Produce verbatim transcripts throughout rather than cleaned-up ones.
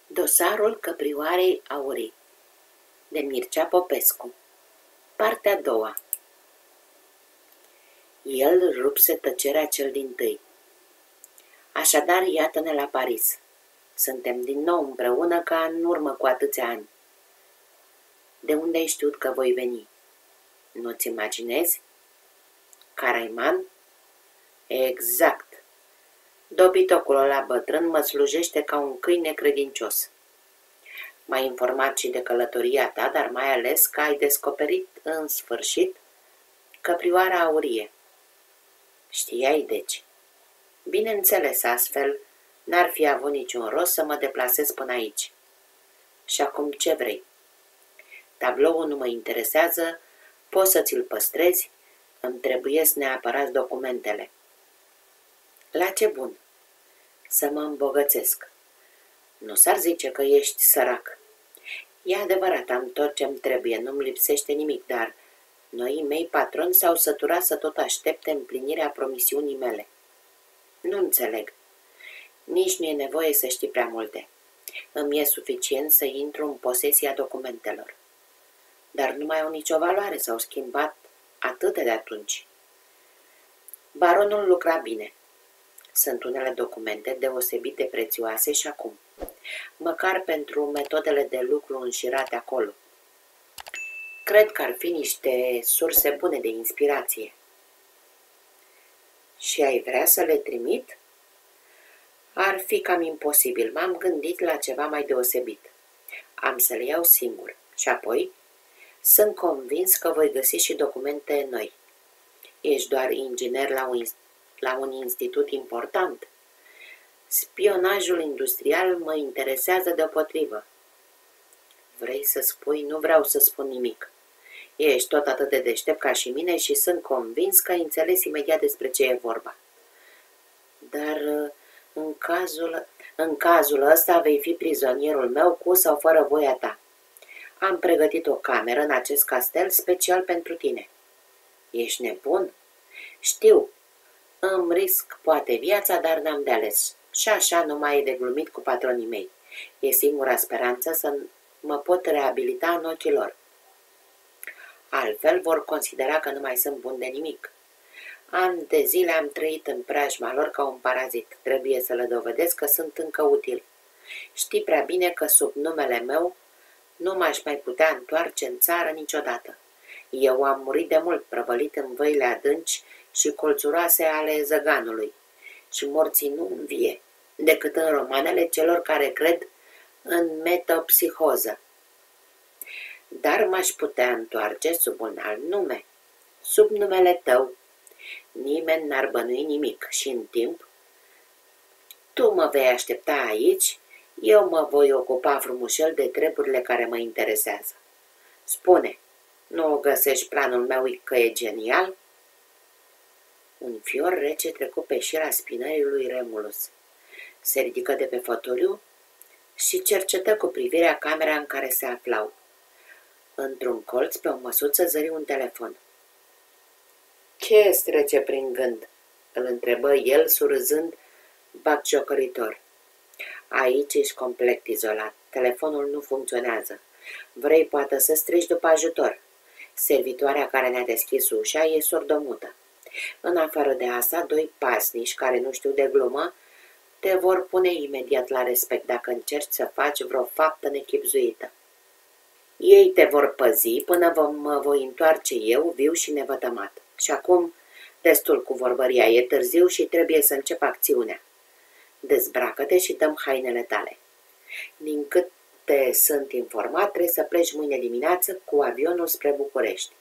Dosarul căprioarei aurii de Mircea Popescu. Partea a doua. El rupse tăcerea cel dintâi. Așadar, iată-ne la Paris. Suntem din nou împreună ca în urmă cu atâția ani. De unde ai știut că voi veni? Nu-ți imaginezi? Caraiman? Exact. Dobitocul ăla bătrân mă slujește ca un câine credincios. M-ai informat și de călătoria ta, dar mai ales că ai descoperit în sfârșit căprioara aurie. Știai, deci? Bineînțeles, astfel n-ar fi avut niciun rost să mă deplasez până aici. Și acum ce vrei? Tabloul nu mă interesează, poți să ți-l păstrezi, îmi trebuiesc neapărat documentele. La ce bun? Să mă îmbogățesc. Nu s-ar zice că ești sărac. E adevărat, am tot ce-mi trebuie, nu-mi lipsește nimic, dar noii mei patroni s-au săturat să tot aștepte împlinirea promisiunii mele. Nu înțeleg. Nici nu e nevoie să știi prea multe. Îmi e suficient să intru în posesia documentelor. Dar nu mai au nicio valoare, s-au schimbat atâtea de atunci. Baronul lucra bine. Sunt unele documente deosebit de prețioase și acum, măcar pentru metodele de lucru înșirate acolo. Cred că ar fi niște surse bune de inspirație. Și ai vrea să le trimit? Ar fi cam imposibil. M-am gândit la ceva mai deosebit. Am să le iau singur. Și apoi, sunt convins că voi găsi și documente noi. Ești doar inginer la un, la un institut important. Spionajul industrial mă interesează deopotrivă. Vrei să spui? Nu vreau să spun nimic. Ești tot atât de deștept ca și mine și sunt convins că ai înțeles imediat despre ce e vorba. Dar în cazul, în cazul ăsta vei fi prizonierul meu cu sau fără voia ta. Am pregătit o cameră în acest castel special pentru tine. Ești nebun? Știu. Îmi risc poate viața, dar n-am de ales. Și așa nu mai e de glumit cu patronii mei. E singura speranță să mă pot reabilita în ochii lor. Altfel vor considera că nu mai sunt bun de nimic. Ani de zile am trăit în preajma lor ca un parazit. Trebuie să le dovedesc că sunt încă util. Știi prea bine că sub numele meu nu m-aș mai putea întoarce în țară niciodată. Eu am murit de mult prăvălit în văile adânci și colțuroase ale zăganului și morții nu învie, decât în romanele celor care cred în metapsihoză. Dar m-aș putea întoarce sub un alt nume, sub numele tău. Nimeni n-ar bănui nimic și în timp tu mă vei aștepta aici, eu mă voi ocupa frumușel de treburile care mă interesează. Spune, nu o găsești planul meu că e genial? Un fior rece trecu pe șira spinării lui Remulus. Se ridică de pe fotoliu și cercetă cu privirea camera în care se aflau. Într-un colț, pe o măsuță, zări un telefon. Ce îți trece prin gând? Îl întrebă el, surâzând batjocoritor. Aici ești complet izolat. Telefonul nu funcționează. Vrei poate să strigi după ajutor. Servitoarea care ne-a deschis ușa e sordomută. În afară de asta, doi pasnici care nu știu de glumă te vor pune imediat la respect dacă încerci să faci vreo faptă nechibzuită. Ei te vor păzi până mă voi întoarce eu viu și nevătămat. Și acum, destul cu vorbăria, e târziu și trebuie să încep acțiunea. Dezbracă-te și dăm hainele tale. Din câte sunt informat, trebuie să pleci mâine dimineață cu avionul spre București.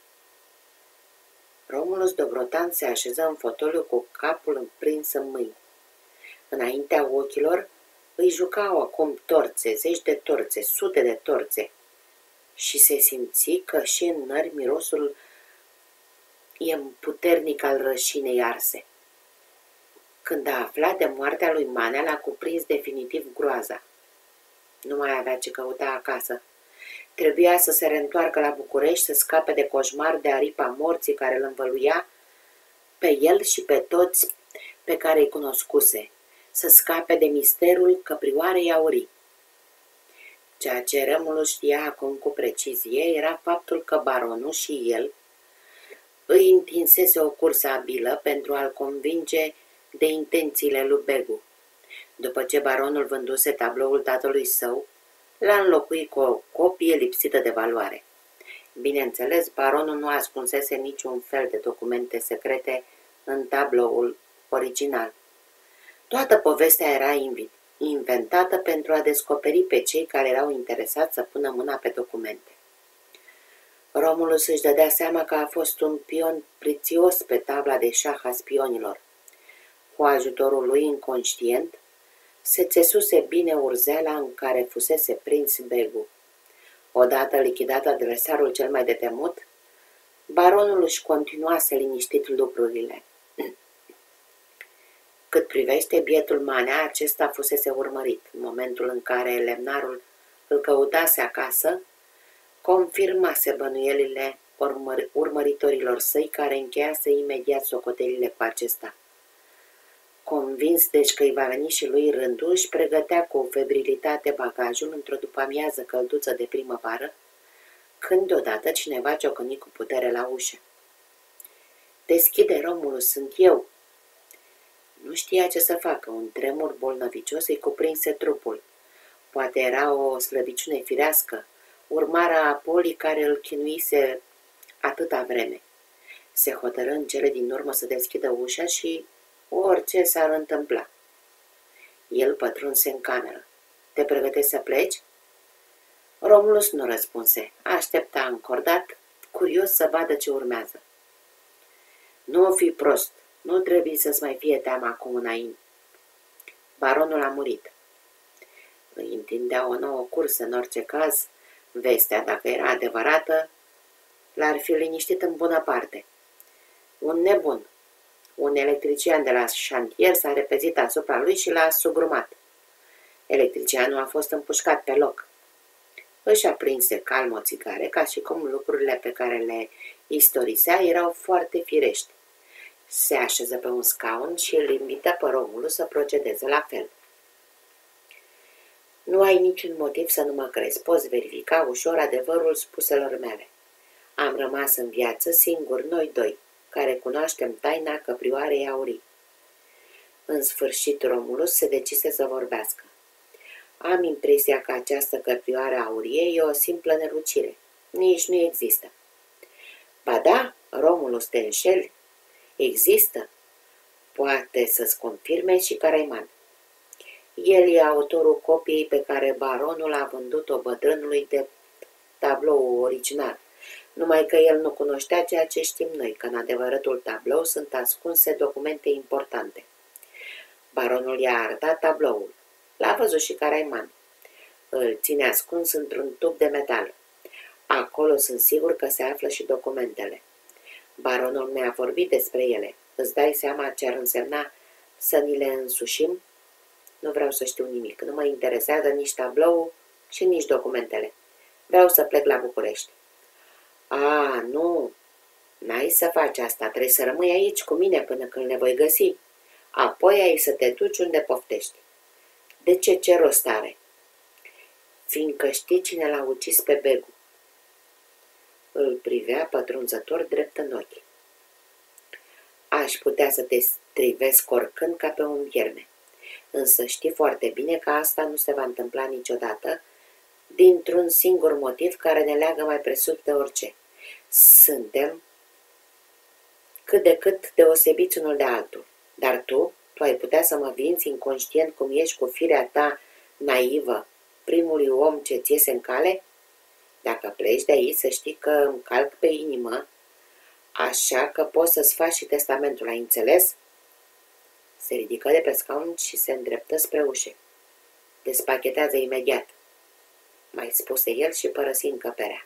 Romulus Dobrotan se așeză în fotoliu cu capul împrins în mâini. Înaintea ochilor îi jucau acum torțe, zeci de torțe, sute de torțe și se simți că și în nări mirosul e puternic al rășinei arse. Când a aflat de moartea lui Manea, l-a cuprins definitiv groaza. Nu mai avea ce căuta acasă. Trebuia să se reîntoarcă la București, să scape de coșmar, de aripa morții care îl învăluia pe el și pe toți pe care îi cunoscuse, să scape de misterul căprioarei aurii. Ceea ce Romulus știa acum cu precizie era faptul că baronul și el îi întinsese o cursă abilă pentru a-l convinge de intențiile lui Begu. După ce baronul vânduse tabloul tatălui său, l-a înlocuit cu o copie lipsită de valoare. Bineînțeles, baronul nu ascunsese niciun fel de documente secrete în tabloul original. Toată povestea era inventată pentru a descoperi pe cei care erau interesați să pună mâna pe documente. Romulus își dădea seama că a fost un pion prețios pe tabla de șah a spionilor. Cu ajutorul lui inconștient, se țesuse bine urzeala în care fusese prins Begu. Odată lichidat adversarul cel mai de temut, baronul își continuase liniștit lucrurile. Cât privește bietul Manea, acesta fusese urmărit. În momentul în care lemnarul îl căutase acasă, confirmase bănuielile urmăr urmăritorilor săi, care încheiase imediat socotelile cu acesta. Convins deci că îi va veni și lui rândul, își pregătea cu febrilitate bagajul într-o după-amiază călduță de primăvară, când deodată cineva ciocăni cu putere la ușă. "Deschide, Romulus, sunt eu." Nu știa ce să facă, un tremur bolnăvicios îi cuprinse trupul. Poate era o slăbiciune firească, urmarea a bolii care îl chinuise atâta vreme. Se hotărâ în cele din urmă să deschidă ușa și orice s-ar întâmpla. El pătrunse în cameră. "Te pregătești să pleci?" Romulus nu răspunse. Aștepta încordat, curios să vadă ce urmează. "Nu fi prost, nu trebuie să-ți mai fie teamă acum înainte. Baronul a murit." Îi întindea o nouă cursă în orice caz. Vestea, dacă era adevărată, l-ar fi liniștit în bună parte. Un nebun, un electrician de la șantier s-a repezit asupra lui și l-a sugrumat. Electricianul a fost împușcat pe loc. Își aprinse calm o țigare, ca și cum lucrurile pe care le istorisea erau foarte firești. Se așeză pe un scaun și îl invită pe Romulus să procedeze la fel. "Nu ai niciun motiv să nu mă crezi, poți verifica ușor adevărul spuselor mele. Am rămas în viață singuri noi doi, care cunoaștem taina căprioarei aurii." În sfârșit, Romulus se decise să vorbească. "Am impresia că această căprioară aurie e o simplă nerucire. Nici nu există." "Ba da, Romulus, te înșeli. Există. Poate să-ți confirme și Caraiman. El e autorul copiei pe care baronul a vândut-o bătrânului de tablou original, numai că el nu cunoștea ceea ce știm noi, că în adevăratul tablou sunt ascunse documente importante. Baronul i-a arătat tabloul. L-a văzut și Caraiman. Îl ține ascuns într-un tub de metal. Acolo sunt sigur că se află și documentele. Baronul mi-a vorbit despre ele. Îți dai seama ce ar însemna să ni le însușim? Nu vreau să știu nimic. Nu mă interesează nici tabloul și nici documentele. Vreau să plec la București." "A, nu, n-ai să faci asta. Trebuie să rămâi aici cu mine până când le voi găsi. Apoi ai să te duci unde poftești." "De ce? Ce rost are?" "Fiindcă știi cine l-a ucis pe Begu." Îl privea pătrunzător drept în ochi. "Aș putea să te strivesc oricând ca pe un vierme. Însă știi foarte bine că asta nu se va întâmpla niciodată, dintr-un singur motiv care ne leagă mai presus de orice. Suntem cât de cât deosebiți unul de altul. Dar tu, tu ai putea să mă vinți inconștient cum ești cu firea ta naivă primului om ce ți iese în cale? Dacă pleci de aici, să știi că îmi calc pe inimă, așa că poți să-ți faci și testamentul, ai înțeles?" Se ridică de pe scaun și se îndreptă spre ușă. "Despachetează imediat," mai spuse el și părăsi încăperea.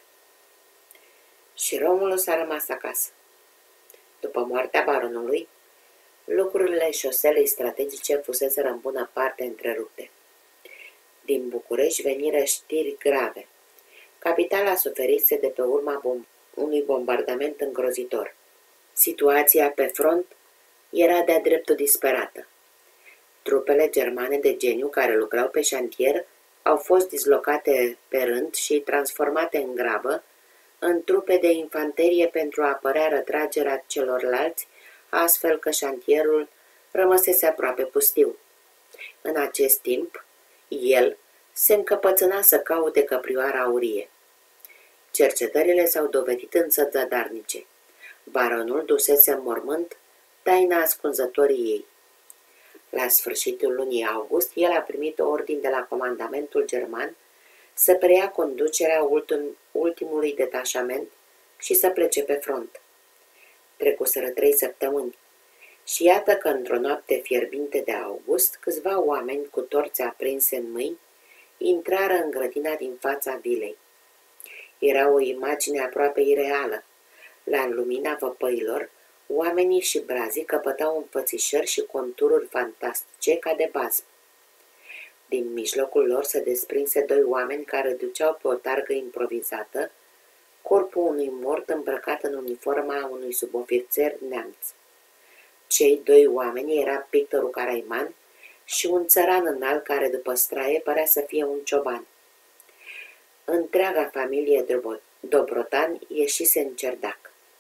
Și Romulus a rămas acasă. După moartea baronului, lucrurile șoselei strategice fuseseră în bună parte întrerupte. Din București veniră știri grave. Capitala suferise de pe urma bom unui bombardament îngrozitor. Situația pe front era de-a dreptul disperată. Trupele germane de geniu care lucrau pe șantier au fost dislocate pe rând și transformate în grabă în trupe de infanterie pentru a apărea retragerea celorlalți, astfel că șantierul rămăsese aproape pustiu. În acest timp, el se încăpățâna să caute căprioara aurie. Cercetările s-au dovedit însă zadarnice. Baronul dusese în mormânt taina ascunzătorii ei. La sfârșitul lunii august, el a primit ordin de la comandamentul german să preia conducerea ultim, ultimului detașament și să plece pe front. Trecuseră trei săptămâni și iată că într-o noapte fierbinte de august, câțiva oameni cu torțe aprinse în mâini intrară în grădina din fața vilei. Era o imagine aproape ireală. La lumina văpăilor, oamenii și brazii căpătau înfățișări și contururi fantastice ca de bazm. Din mijlocul lor se desprinse doi oameni care duceau pe o targă improvizată corpul unui mort îmbrăcat în uniforma unui subofițer neamț. Cei doi oameni era pictorul Caraiman și un țăran înalt care, după straie, părea să fie un cioban. Întreaga familie Dobrotan ieșise în cerdac.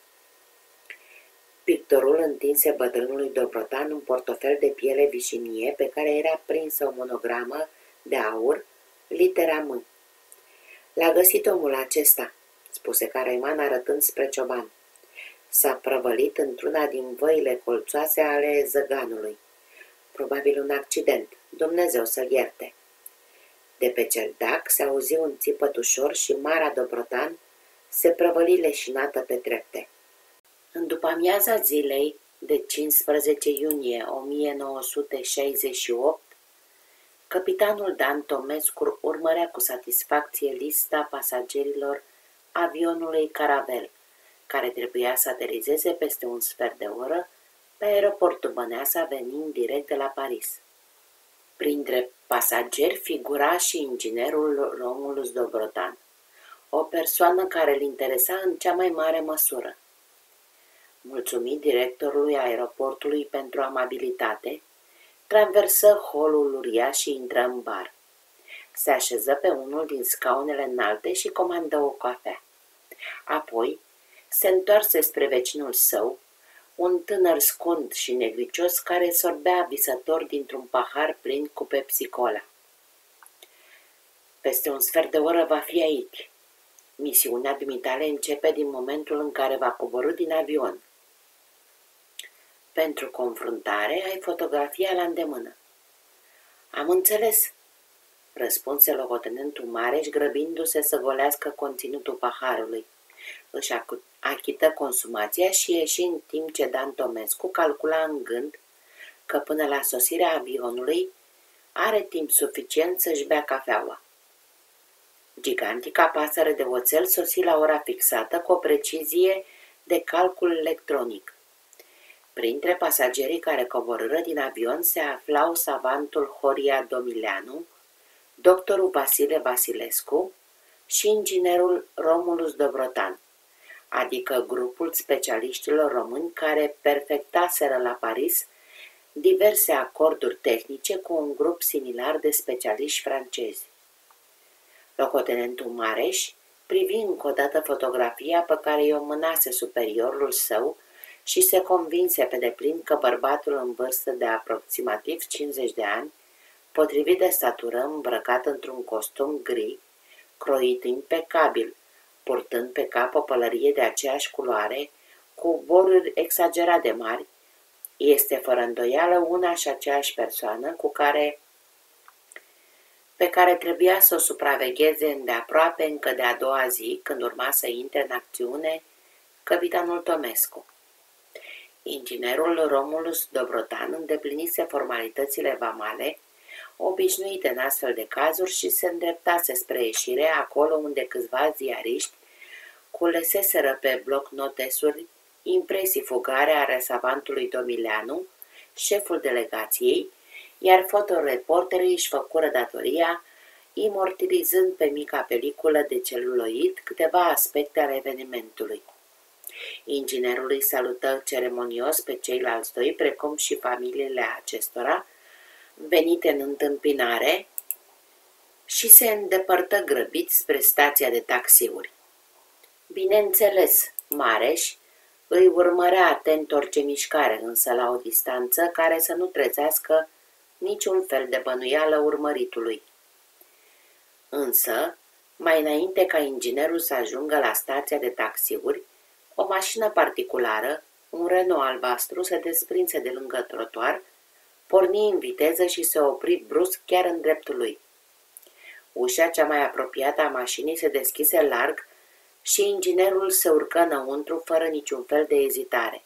Pictorul întinse bătrânului Dobrotan un portofel de piele vișinie pe care era prinsă o monogramă de aur, litera M. L-a găsit omul acesta, spuse Caraiman arătând spre cioban. S-a prăvălit într-una din văile colțoase ale zăganului. Probabil un accident. Dumnezeu să-l ierte. De pe cerdac se auzi un țipăt ușor și Mara Dobrotan se prăvăli leșinată pe trepte. În după-amiaza zilei de cincisprezece iunie o mie nouă sute șaizeci și opt, capitanul Dan Tomescu urmărea cu satisfacție lista pasagerilor avionului Caravel, care trebuia să aterizeze peste un sfert de oră pe aeroportul Băneasa, venind direct de la Paris. Printre pasageri figura și inginerul Romulus Dobrotan, o persoană care îl interesa în cea mai mare măsură. Mulțumit directorului aeroportului pentru amabilitate, traversă holul uriaș și intră în bar. Se așeză pe unul din scaunele înalte și comandă o cafea. Apoi se întoarse spre vecinul său, un tânăr scund și negricios care sorbea visător dintr-un pahar plin cu Pepsi-Cola. Peste un sfert de oră va fi aici. Misiunea dumitale începe din momentul în care va coborî din avion. Pentru confruntare ai fotografia la îndemână. Am înțeles, răspunse locotenentul Mareș, grăbindu-se să golească conținutul paharului. Își achită consumația și ieși în timp ce Dan Tomescu calcula în gând că până la sosirea avionului are timp suficient să-și bea cafeaua. Gigantica pasăre de oțel sosi la ora fixată cu o precizie de calcul electronic. Printre pasagerii care coborâră din avion se aflau savantul Horia Domileanu, doctorul Vasile Vasilescu și inginerul Romulus Dobrotan, adică grupul specialiștilor români care perfectaseră la Paris diverse acorduri tehnice cu un grup similar de specialiști francezi. Locotenentul Mareș privi încă o dată fotografia pe care i-o mânase superiorul său și se convinse pe deplin că bărbatul în vârstă de aproximativ cincizeci de ani, potrivit de statură, îmbrăcat într-un costum gri, croit impecabil, purtând pe cap o pălărie de aceeași culoare, cu boruri exagerat de mari, este fără îndoială una și aceeași persoană cu care, pe care trebuia să o supravegheze îndeaproape încă de a doua zi, când urma să intre în acțiune capitanul Tomescu. Inginerul Romulus Dobrotan îndeplinise formalitățile vamale obișnuite în astfel de cazuri și se îndreptase spre ieșire acolo unde câțiva ziariști culeseseră pe bloc notesuri impresii fugare ale savantului Domileanu, șeful delegației, iar fotoreporterii își făcură datoria, imortalizând pe mica peliculă de celuloid câteva aspecte ale evenimentului. Inginerul îi salută ceremonios pe ceilalți doi, precum și familiile acestora, venite în întâmpinare, și se îndepărtă grăbit spre stația de taxiuri. Bineînțeles, Mareș îi urmărea atent orice mișcare, însă la o distanță care să nu trezească niciun fel de bănuială urmăritului. Însă, mai înainte ca inginerul să ajungă la stația de taxiuri, o mașină particulară, un Renault albastru, se desprinse de lângă trotuar, porni în viteză și se opri brusc chiar în dreptul lui. Ușa cea mai apropiată a mașinii se deschise larg și inginerul se urcă înăuntru fără niciun fel de ezitare.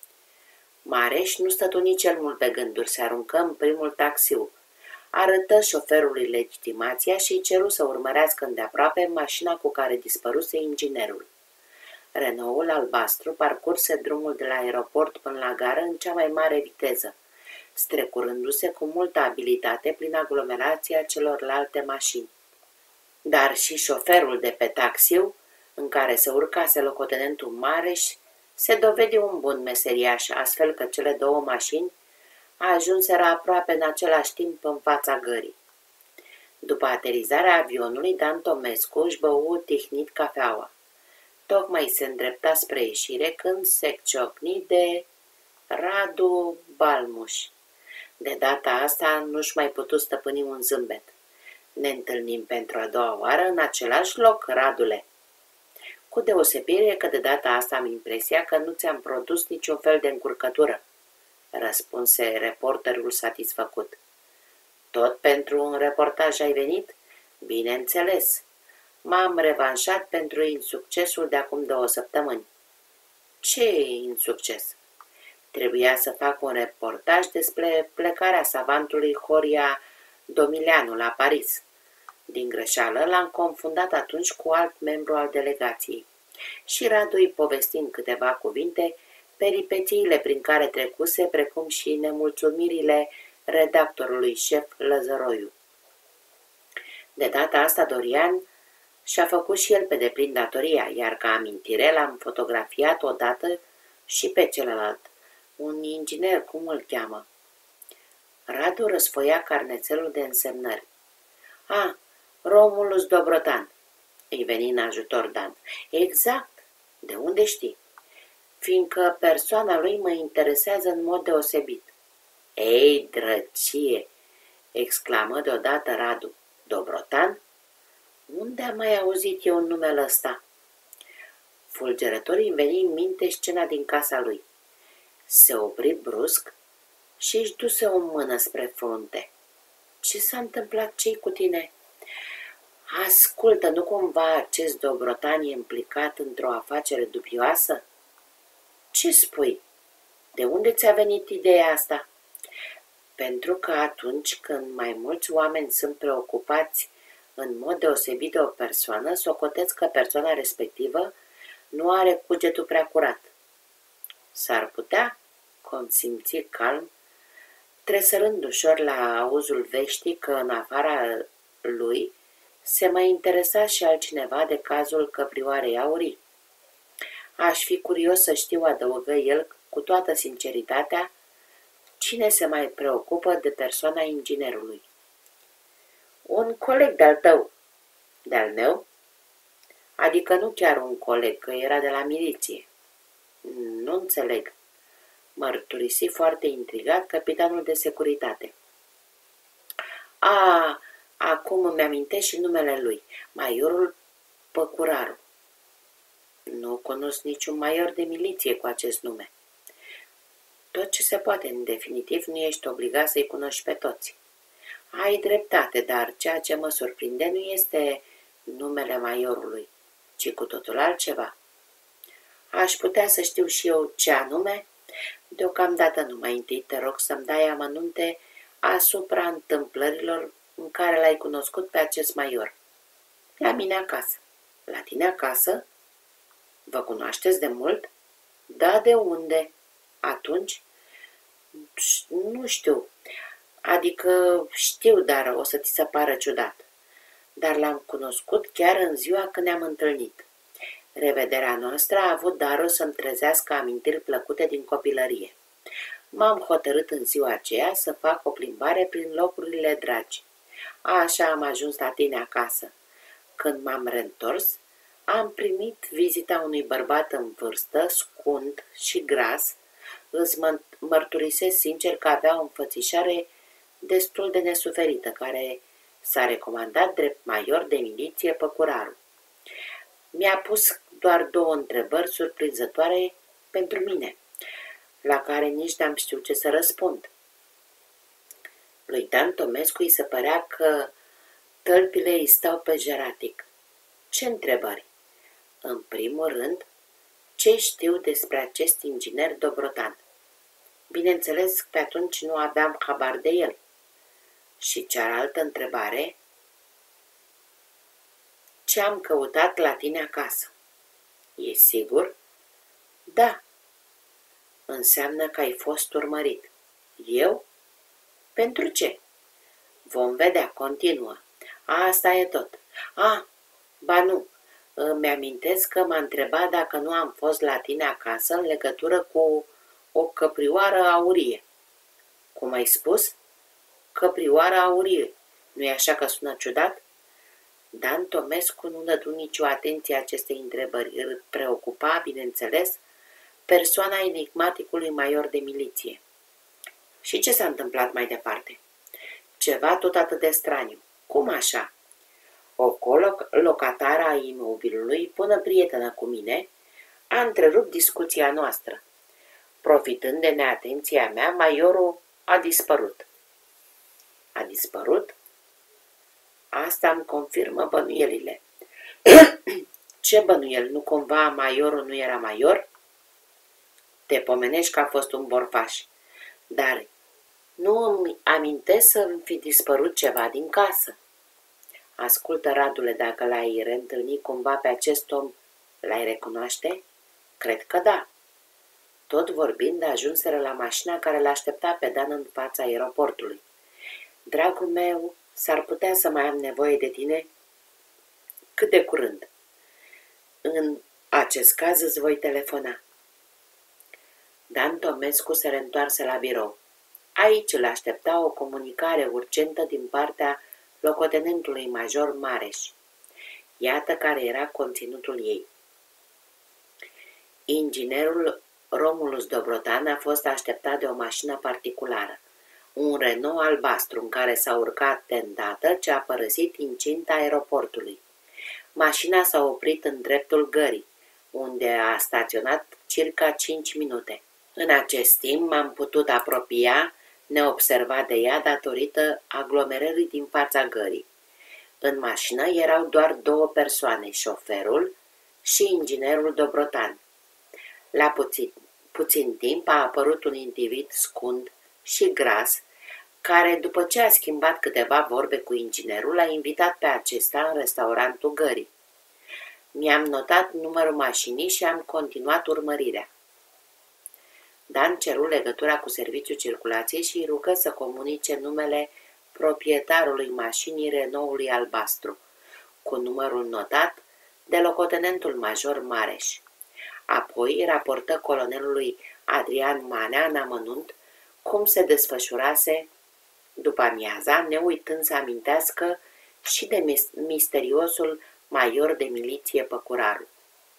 Mareș nu stătu nici el mult pe gânduri, se aruncă în primul taxiu, arătă șoferului legitimația și îi ceru să urmărească îndeaproape mașina cu care dispăruse inginerul. Renault-ul albastru parcurse drumul de la aeroport până la gară în cea mai mare viteză, strecurându-se cu multă abilitate prin aglomerația celorlalte mașini. Dar și șoferul de pe taxiu, în care se urcase locotenentul Mareș, se dovedi un bun meseriaș, astfel că cele două mașini ajunseră aproape în același timp în fața gării. După aterizarea avionului, Dan Tomescu își bău tihnit cafeaua. Tocmai se îndrepta spre ieșire când se ciocni de Radu Balmuș. De data asta nu-și mai putu stăpâni un zâmbet. Ne întâlnim pentru a doua oară în același loc, Radule. Cu deosebire că de data asta am impresia că nu ți-am produs niciun fel de încurcătură, răspunse reporterul satisfăcut. Tot pentru un reportaj ai venit? Bineînțeles. M-am revanșat pentru insuccesul de acum două săptămâni. Ce insucces? Trebuia să fac un reportaj despre plecarea savantului Horia Domileanu la Paris. Din greșeală l-am confundat atunci cu alt membru al delegației și Radu îi povesti în câteva cuvinte peripețiile prin care trecuse, precum și nemulțumirile redactorului șef Lăzăroiu. De data asta Dorian și-a făcut și el pe deplin datoria, iar ca amintire l-am fotografiat odată și pe celălalt, un inginer, cum îl cheamă. Radu răsfoia carnețelul de însemnări. A, Romulus Dobrotan, îi veni în ajutor Dan. Exact, de unde știi? Fiindcă persoana lui mă interesează în mod deosebit. Ei, drăcie, exclamă deodată Radu. Dobrotan? Unde am mai auzit eu numele ăsta? Fulgerător îi veni în minte scena din casa lui. Se opri brusc și își duse o mână spre frunte. Ce s-a întâmplat? Ce-i cu tine? Ascultă, nu cumva acest Dobrotan e implicat într-o afacere dubioasă? Ce spui? De unde ți-a venit ideea asta? Pentru că atunci când mai mulți oameni sunt preocupați în mod deosebit de o persoană, socoteți că persoana respectivă nu are cugetul prea curat. S-ar putea, consimți calm, tresărând ușor la auzul veștii că în afara lui se mai interesa și altcineva de cazul căprioarei aurii. Aș fi curios să știu, adăugă el cu toată sinceritatea, cine se mai preocupă de persoana inginerului. Un coleg de-al tău. De-al meu? Adică nu chiar un coleg, că era de la miliție. Nu înțeleg. Mărturisi foarte intrigat capitanul de securitate. A, acum îmi amintesc și numele lui, majorul Păcuraru. Nu cunosc niciun major de miliție cu acest nume. Tot ce se poate, în definitiv, nu ești obligat să-i cunoști pe toți. Ai dreptate, dar ceea ce mă surprinde nu este numele majorului, ci cu totul altceva. Aș putea să știu și eu ce anume? Deocamdată nu, mai întâi te rog să-mi dai amănunte asupra întâmplărilor în care l-ai cunoscut pe acest major. La mine acasă. La tine acasă? Vă cunoașteți de mult? Da, de unde? Atunci? Nu știu. Adică știu, dar o să ți se pară ciudat. Dar l-am cunoscut chiar în ziua când ne-am întâlnit. Revederea noastră a avut darul să-mi trezească amintiri plăcute din copilărie. M-am hotărât în ziua aceea să fac o plimbare prin locurile dragi Așa am ajuns la tine acasă. Când m-am reîntors, am primit vizita unui bărbat în vârstă, scund și gras. Îți mă mărturisesc sincer că avea o înfățișare destul de nesuferită, care s-a recomandat drept major de miliție Păcuraru. Mi-a pus doar două întrebări surprinzătoare pentru mine, la care nici n-am știut ce să răspund. Lui Dan Tomescu îi se părea că tălpile îi stau pe jeratic. Ce întrebări? În primul rând, ce știu despre acest inginer Dobrotan? Bineînțeles, pe atunci nu aveam habar de el. Și cealaltă întrebare, ce am căutat la tine acasă? E sigur? Da. Înseamnă că ai fost urmărit. Eu? Pentru ce? Vom vedea, continuă. Asta e tot. A, ba nu, îmi amintesc că m-a întrebat dacă nu am fost la tine acasă în legătură cu o căprioară aurie. Cum ai spus? Căprioară aurie. Nu-i așa că sună ciudat? Dan Tomescu nu dădu nicio atenție acestei întrebări. Îl preocupa, bineînțeles, persoana enigmaticului major de miliție. Și ce s-a întâmplat mai departe? Ceva tot atât de straniu. Cum așa? O colocatara a imobilului, bună prietenă cu mine, a întrerupt discuția noastră. Profitând de neatenția mea, majorul a dispărut. A dispărut? Asta îmi confirmă bănuielile. Ce bănuiel? Nu cumva majorul nu era major? Te pomenești că a fost un borfaș. Dar nu îmi amintesc să-mi fi dispărut ceva din casă. Ascultă, Radule, dacă l-ai reîntâlnit cumva pe acest om, l-ai recunoaște? Cred că da. Tot vorbind, ajunseră la mașina care l-aștepta pe Dan în fața aeroportului. Dragul meu, s-ar putea să mai am nevoie de tine? Cât de curând? În acest caz îți voi telefona. Dan Tomescu se reîntoarse la birou. Aici îl aștepta o comunicare urgentă din partea locotenentului major Mareș. Iată care era conținutul ei. Inginerul Romulus Dobrotan a fost așteptat de o mașină particulară, un Renault albastru în care s-a urcat de îndată ce a părăsit incinta aeroportului. Mașina s-a oprit în dreptul gării, unde a staționat circa cinci minute. În acest timp m-am putut apropia neobservat de ea datorită aglomerării din fața gării. În mașină erau doar două persoane, șoferul și inginerul Dobrotan. La puțin, puțin timp a apărut un individ scund și gras, care, după ce a schimbat câteva vorbe cu inginerul, l-a invitat pe acesta în restaurantul gării. Mi-am notat numărul mașinii și am continuat urmărirea. Dan ceru legătura cu serviciul circulației și îi rugă să comunice numele proprietarului mașinii Renault-ului albastru, cu numărul notat de locotenentul major Mareș. Apoi raportă colonelului Adrian Manea în amănunt cum se desfășurase după amiaza, ne uitând să amintească și de misteriosul major de miliție Păcuraru.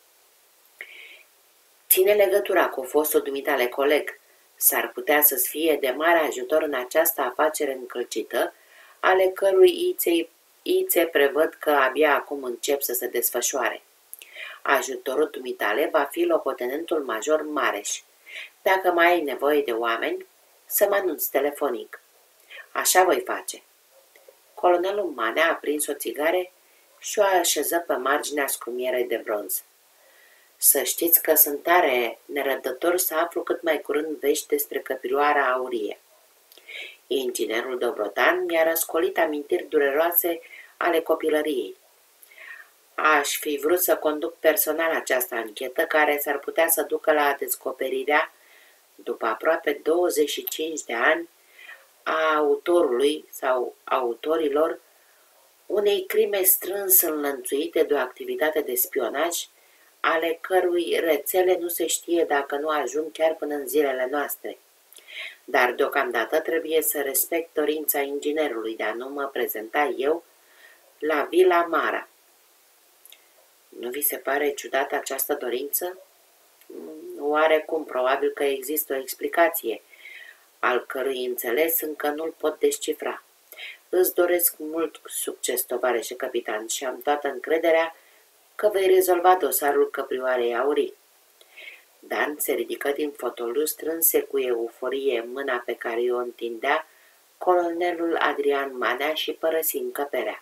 Ține legătura cu fostul dumitale coleg. S-ar putea să-ți fie de mare ajutor în această afacere încălcită, ale cărui ițe, ițe prevăd că abia acum încep să se desfășoare. Ajutorul dumitale va fi locotenentul major Mareș. Dacă mai ai nevoie de oameni, să mă anunți telefonic. Așa voi face. Colonelul Manea a prins o țigare și o așeză pe marginea scrumierei de bronz. Să știți că sunt tare nerăbdător să aflu cât mai curând vești despre căprioara aurie. Inginerul Dobrotan mi-a răscolit amintiri dureroase ale copilăriei. Aș fi vrut să conduc personal această anchetă care s-ar putea să ducă la descoperirea, după aproape douăzeci și cinci de ani, a autorului sau autorilor unei crime strâns înlănțuite de o activitate de spionaj, ale cărui rețele nu se știe dacă nu ajung chiar până în zilele noastre. dar deocamdată trebuie să respect dorința inginerului de a nu mă prezenta eu la Vila Mara. Nu vi se pare ciudată această dorință? Oarecum, probabil că există o explicație, al cărui înțeles încă nu-l pot descifra. Îți doresc mult succes, tovarășe capitan, și am toată încrederea că vei rezolva dosarul căprioarei aurii. Dan se ridică din fotoliu, strânse cu euforie mâna pe care o întindea colonelul Adrian Manea și părăsi încăperea.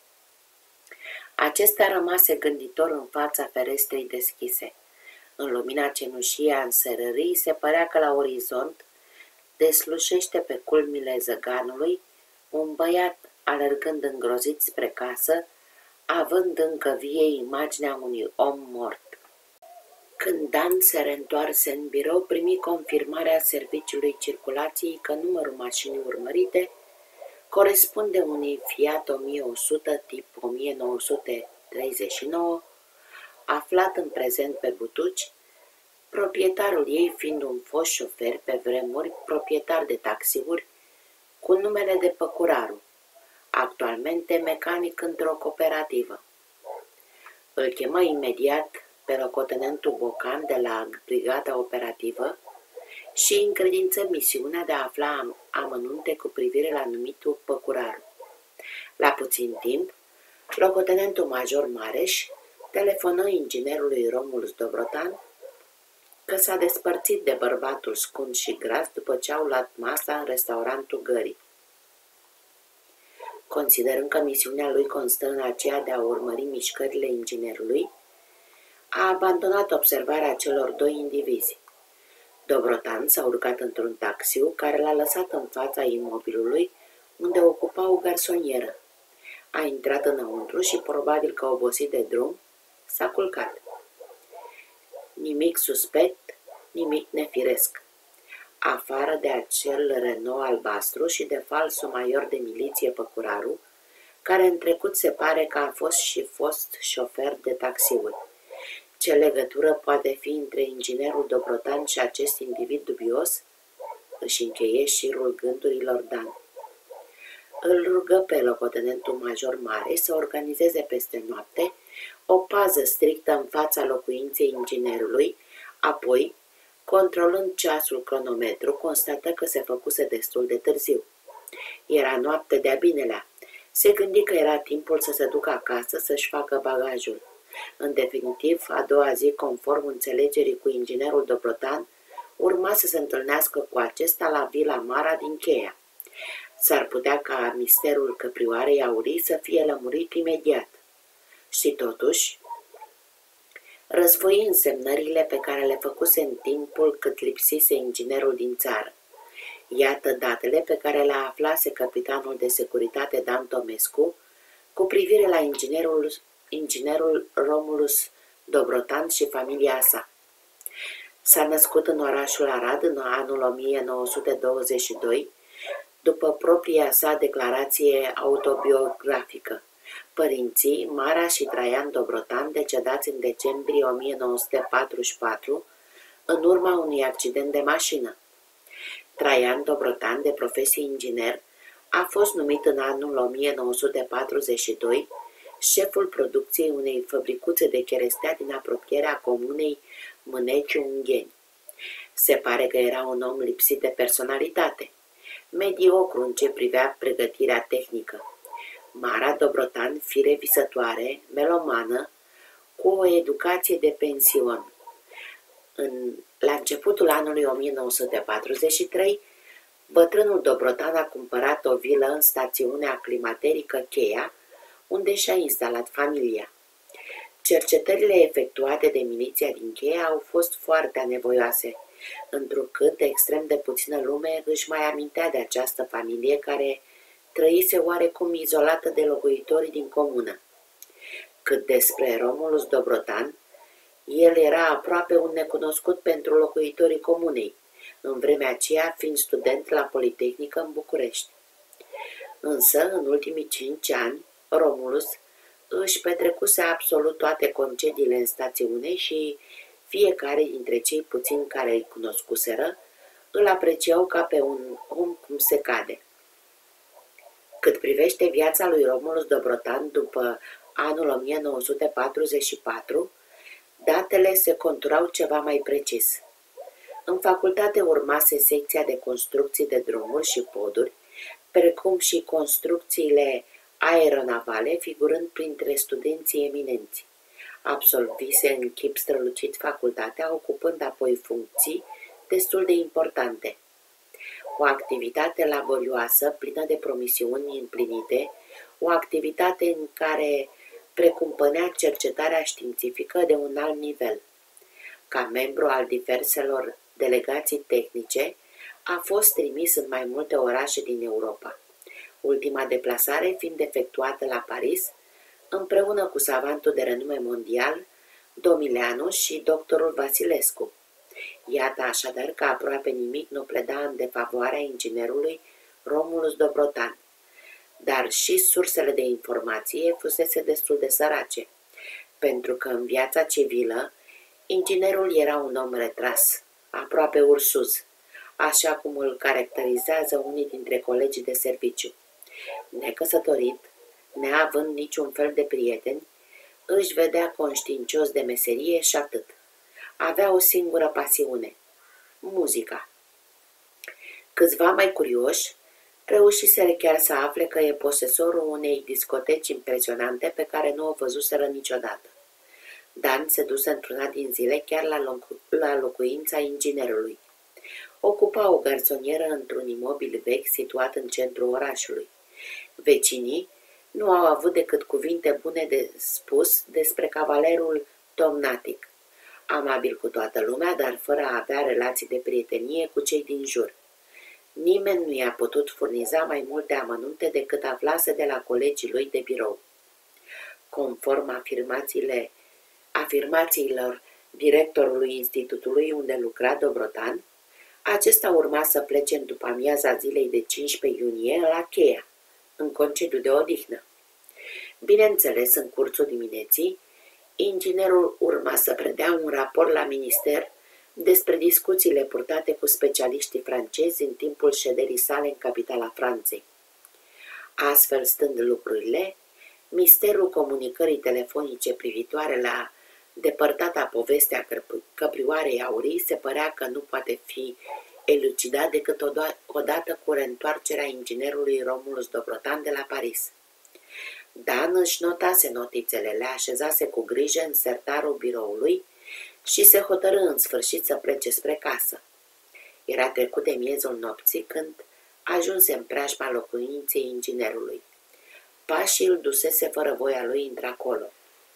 Acesta rămase gânditor în fața ferestrei deschise. În lumina cenușie a înserării se părea că la orizont deslușește pe culmile zăganului un băiat alergând îngrozit spre casă, având încă vie imaginea unui om mort. Când Dan se reîntoarse în birou, primi confirmarea serviciului circulației că numărul mașinii urmărite corespunde unei Fiat o mie o sută tip o mie nouă sute treizeci și nouă, aflat în prezent pe Butuci, proprietarul ei fiind un fost șofer pe vremuri, proprietar de taxiuri, cu numele de Păcuraru, actualmente mecanic într-o cooperativă. Îl chemă imediat pe locotenentul Bocan de la brigada operativă și încredință misiunea de a afla amănunte cu privire la numitul Păcuraru. La puțin timp, locotenentul major Mareș telefonă inginerului Romulus Dobrotan că s-a despărțit de bărbatul scund și gras după ce au luat masa în restaurantul Gării. Considerând că misiunea lui constă în aceea de a urmări mișcările inginerului, a abandonat observarea celor doi indivizi. Dobrotan s-a urcat într-un taxiu care l-a lăsat în fața imobilului unde ocupa o garsonieră. A intrat înăuntru și, probabil că obosit de drum, s-a culcat. Nimic suspect, nimic nefiresc. Afară de acel Renault albastru și de falsul major de miliție Păcuraru, care în trecut se pare că a fost și fost șofer de taxiuri. Ce legătură poate fi între inginerul Dobrotan și acest individ dubios? Își încheie șirul gândurilor Dan. Îl rugă pe locotenentul major Mare să organizeze peste noapte o pază strictă în fața locuinței inginerului, apoi, controlând ceasul cronometru, constată că se făcuse destul de târziu. Era noapte de-a binelea. Se gândi că era timpul să se ducă acasă să-și facă bagajul. În definitiv, a doua zi, conform înțelegerii cu inginerul Dobrotan, urma să se întâlnească cu acesta la Vila Mara din Cheia. S-ar putea ca misterul căprioarei aurii să fie lămurit imediat. Și totuși, răsfoi însemnările pe care le făcuse în timpul cât lipsise inginerul din țară. Iată datele pe care le aflase capitanul de securitate Dan Tomescu cu privire la inginerul, inginerul Romulus Dobrotan și familia sa. S-a născut în orașul Arad în anul o mie nouă sute douăzeci și doi, după propria sa declarație autobiografică. Părinții, Mara și Traian Dobrotan, decedați în decembrie o mie nouă sute patruzeci și patru, în urma unui accident de mașină. Traian Dobrotan, de profesie inginer, a fost numit în anul o mie nouă sute patruzeci și doi șeful producției unei fabricuțe de cherestea din apropierea comunei Mâneciu-Ungheni. Se pare că era un om lipsit de personalitate, mediocru în ce privea pregătirea tehnică. Mara Dobrotan, fire visătoare, melomană, cu o educație de pension. În, la începutul anului o mie nouă sute patruzeci și trei, bătrânul Dobrotan a cumpărat o vilă în stațiunea climaterică Cheia, unde și-a instalat familia. Cercetările efectuate de miliția din Cheia au fost foarte anevoioase, întrucât extrem de puțină lume își mai amintea de această familie care trăise oarecum izolată de locuitorii din comună. Cât despre Romulus Dobrotan, el era aproape un necunoscut pentru locuitorii comunei, în vremea aceea fiind student la Politehnică în București. Însă, în ultimii cinci ani, Romulus își petrecuse absolut toate concediile în stațiune și fiecare dintre cei puțini care îi cunoscuseră îl apreciau ca pe un om cum se cade. Cât privește viața lui Romulus Dobrotan după anul o mie nouă sute patruzeci și patru, datele se conturau ceva mai precis. În facultate urmase secția de construcții de drumuri și poduri, precum și construcțiile aeronavale, figurând printre studenții eminenți. Absolvise în chip strălucit facultatea, ocupând apoi funcții destul de importante. O activitate laborioasă, plină de promisiuni împlinite, o activitate în care precumpănea cercetarea științifică de un alt nivel. Ca membru al diverselor delegații tehnice, a fost trimis în mai multe orașe din Europa, ultima deplasare fiind efectuată la Paris, împreună cu savantul de renume mondial, Domileanu și doctorul Vasilescu. Iată așadar că aproape nimic nu pleda în defavoarea inginerului Romulus Dobrotan, dar și sursele de informație fusese destul de sărace, pentru că în viața civilă inginerul era un om retras, aproape ursuz, așa cum îl caracterizează unii dintre colegii de serviciu. Necăsătorit, neavând niciun fel de prieteni, își vedea conștiincios de meserie și atât. Avea o singură pasiune, muzica. Câțiva mai curioși reușiseră chiar să afle că e posesorul unei discoteci impresionante pe care nu o văzuseră niciodată. Dan se duse într-una din zile chiar la, locu- la locuința inginerului. Ocupa o garsonieră într-un imobil vechi situat în centrul orașului. Vecinii nu au avut decât cuvinte bune de spus despre cavalerul domnatic, amabil cu toată lumea, dar fără a avea relații de prietenie cu cei din jur. Nimeni nu i-a putut furniza mai multe amănunte decât aflase de la colegii lui de birou. Conform afirmațiile, afirmațiilor directorului institutului unde lucra Dobrotan, acesta urma să plece în după-amiaza zilei de cincisprezece iunie la Cheia, în concediu de odihnă. Bineînțeles, în cursul dimineții, inginerul urma să predea un raport la minister despre discuțiile purtate cu specialiștii francezi în timpul șederii sale în capitala Franței. Astfel stând lucrurile, misterul comunicării telefonice privitoare la depărtata povestea căprioarei aurii se părea că nu poate fi elucidat decât odată cu reîntoarcerea inginerului Romulus Dobrotan de la Paris. Dan își notase notițele, le așezase cu grijă în sertarul biroului și se hotărâ în sfârșit să plece spre casă. Era trecut de miezul nopții când ajunse în preajma locuinței inginerului. Pașii îl dusese fără voia lui într-acolo.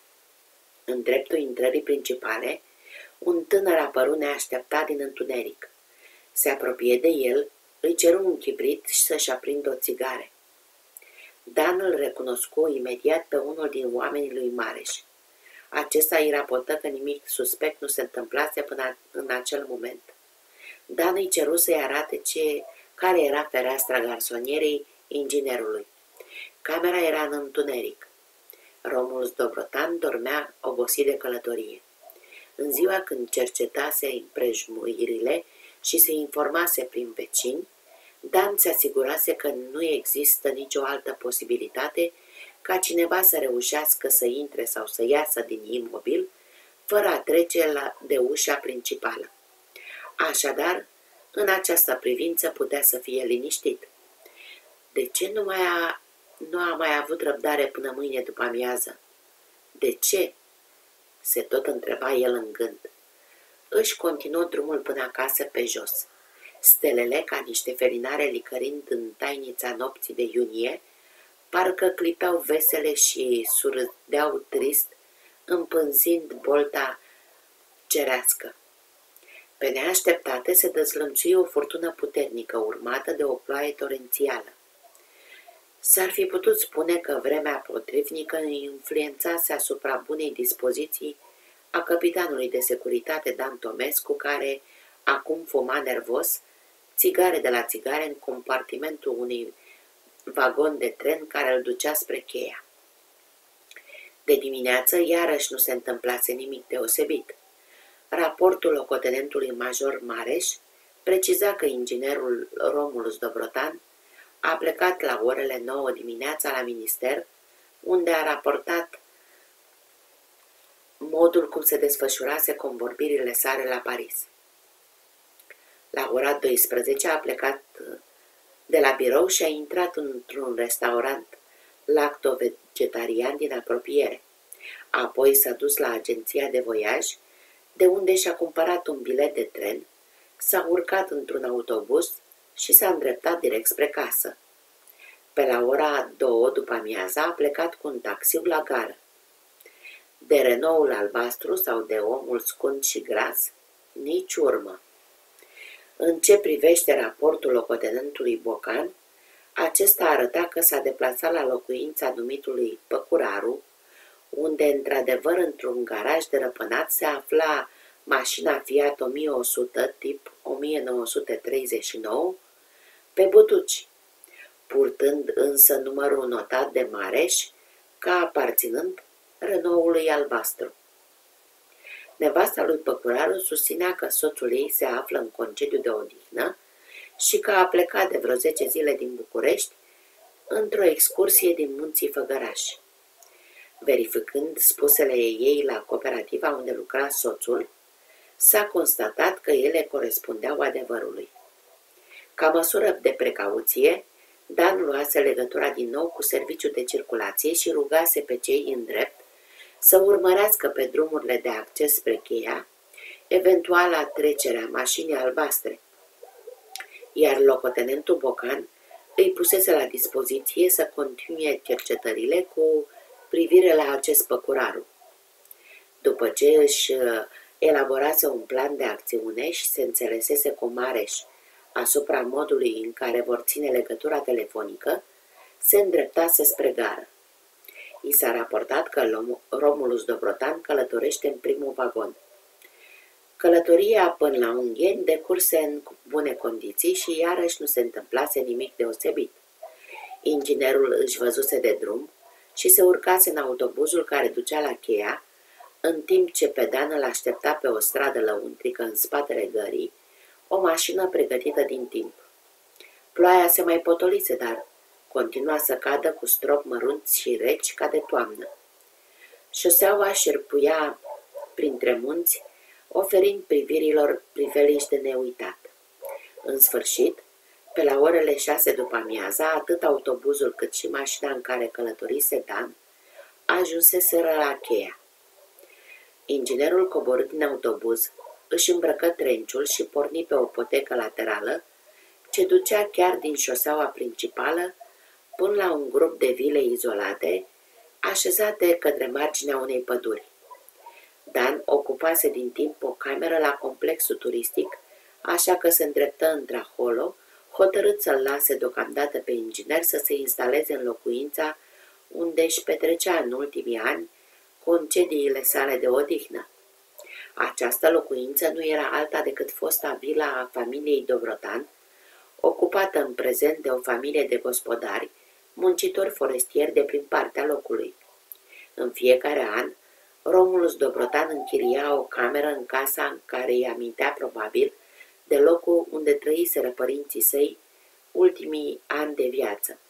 În dreptul intrării principale, un tânăr apăru neașteptat din întuneric. Se apropie de el, îi ceru un chibrit și să-și aprindă o țigară. Dan îl recunoscu imediat pe unul din oamenii lui Mareș. Acesta îi raportă că nimic suspect nu se întâmplase până în acel moment. Dan îi ceru să-i arate ce, care era fereastra garsonierei inginerului. Camera era în întuneric. Romulus Dobrotan dormea obosit de călătorie. În ziua când cercetase împrejmuirile și se informase prin vecini, Dan se asigurase că nu există nicio altă posibilitate ca cineva să reușească să intre sau să iasă din imobil fără a trece la, de ușa principală. Așadar, în această privință putea să fie liniștit. De ce nu, mai a, nu a mai avut răbdare până mâine după amiază? De ce? Se tot întreba el în gând. Își continuă drumul până acasă pe jos. Stelele, ca niște felinare licărind în tainița nopții de iunie, parcă clipeau vesele și surâdeau trist, împânzind bolta cerească. Pe neașteptate se dezlănțui o furtună puternică, urmată de o ploaie torențială. S-ar fi putut spune că vremea potrivnică influențase asupra bunei dispoziții a capitanului de securitate Dan Tomescu, care acum fuma nervos, țigare de la țigare în compartimentul unui vagon de tren care îl ducea spre Cheia. De dimineață, iarăși nu se întâmplase nimic deosebit. Raportul locotenentului major Mareș preciza că inginerul Romulus Dobrotan a plecat la orele nouă dimineața la minister, unde a raportat modul cum se desfășurase convorbirile sale la Paris. La ora douăsprezece a plecat de la birou și a intrat într-un restaurant lacto-vegetarian din apropiere. Apoi s-a dus la agenția de voiaj, de unde și-a cumpărat un bilet de tren, s-a urcat într-un autobuz și s-a îndreptat direct spre casă. Pe la ora două după amiaza a plecat cu un taxiu la gară. De Renault-ul albastru sau de omul scund și gras, nici urmă. În ce privește raportul locotenentului Bocan, acesta arăta că s-a deplasat la locuința numitului Păcuraru, unde, într-adevăr, într-un garaj dărăpânat se afla mașina Fiat o mie o sută tip o mie nouă sute treizeci și nouă pe butuci, purtând însă numărul notat de Mareș ca aparținând Renault-ului albastru. Nevasta lui Păcuraru susținea că soțul ei se află în concediu de odihnă și că a plecat de vreo zece zile din București într-o excursie din munții Făgărași. Verificând spusele ei la cooperativa unde lucra soțul, s-a constatat că ele corespundeau adevărului. Ca măsură de precauție, Dan luase legătura din nou cu serviciul de circulație și rugase pe cei în drept să urmărească pe drumurile de acces spre Cheia eventuala trecerea mașinii albastre, iar locotenentul Bocan îi pusese la dispoziție să continue cercetările cu privire la acest Păcuraru. După ce își elaborase un plan de acțiune și se înțelesese cu Mareș asupra modului în care vor ține legătura telefonică, se îndreptase spre gară. I s-a raportat că Romulus Dobrotan călătorește în primul vagon. Călătoria până la Ungheni decurse în bune condiții și iarăși nu se întâmplase nimic deosebit. Inginerul își văzuse de drum și se urcase în autobuzul care ducea la Cheia, în timp ce pe Dan îl aștepta pe o stradă lăuntrică în spatele gării, o mașină pregătită din timp. Ploaia se mai potolise, dar continua să cadă cu strop mărunți și reci ca de toamnă. Șoseaua șerpuia printre munți, oferind privirilor priveliști de neuitat. În sfârșit, pe la orele șase după amiaza, atât autobuzul cât și mașina în care călătorise Dan ajunseseră la Cheia. Inginerul coborâ din autobuz, își îmbrăcă trenciul și porni pe o potecă laterală ce ducea chiar din șoseaua principală până la un grup de vile izolate, așezate către marginea unei păduri. Dan ocupase din timp o cameră la complexul turistic, așa că se îndreptă într-acolo, hotărât să-l lase deocamdată pe inginer să se instaleze în locuința unde își petrecea în ultimii ani concediile sale de odihnă. Această locuință nu era alta decât fosta vila a familiei Dobrotan, ocupată în prezent de o familie de gospodari, muncitori forestieri de prin partea locului. În fiecare an, Romulus Dobrotan închiria o cameră în casa în care îi amintea probabil de locul unde trăiseră părinții săi ultimii ani de viață.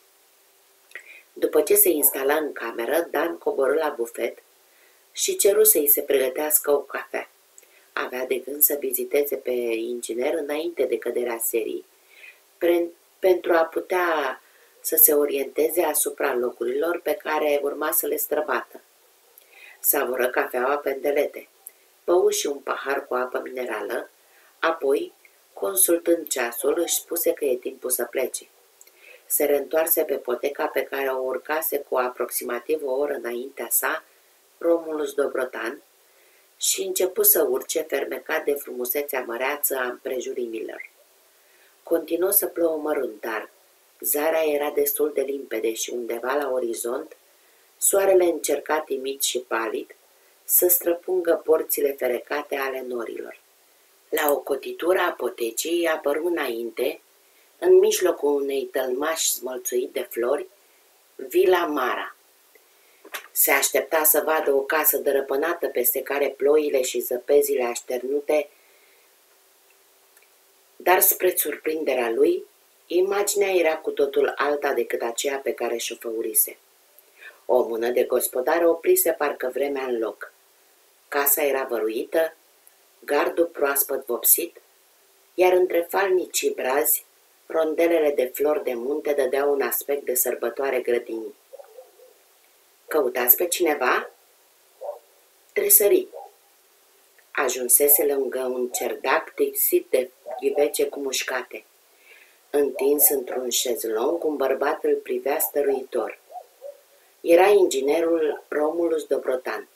După ce se instala în cameră, Dan coborâ la bufet și ceru să-i se pregătească o cafea. Avea de gând să viziteze pe inginer înainte de căderea serii, pentru a putea să se orienteze asupra locurilor pe care urma să le străbată. Savură cafeaua pe îndelete, bău și un pahar cu apă minerală, apoi, consultând ceasul, își spuse că e timpul să plece. Se reîntoarse pe poteca pe care o urcase cu aproximativ o oră înaintea sa Romulus Dobrotan și începu să urce, fermecat de frumusețea măreață a împrejurimilor. Continuă să plouă mărunt, dar zarea era destul de limpede și undeva la orizont soarele încerca timid și palid să străpungă porțile ferecate ale norilor. La o cotitură a potecii apăru înainte, în mijlocul unei tălmași smălțuit de flori, Vila Mara. Se aștepta să vadă o casă dărăpânată peste care ploile și zăpezile așternute Dar spre surprinderea lui, imaginea era cu totul alta decât aceea pe care și-o făurise. O mână de gospodar oprise parcă vremea în loc. Casa era văruită, gardul proaspăt vopsit, iar între falnicii brazi, rondelele de flori de munte dădeau un aspect de sărbătoare grădinii. Căutați pe cineva? Tresări. Ajunsese lângă un cerdac tipsit de ghivece cu mușcate. Întins într-un șezlong, un bărbat îl privea stăruitor. Era inginerul Romulus Dobrotan.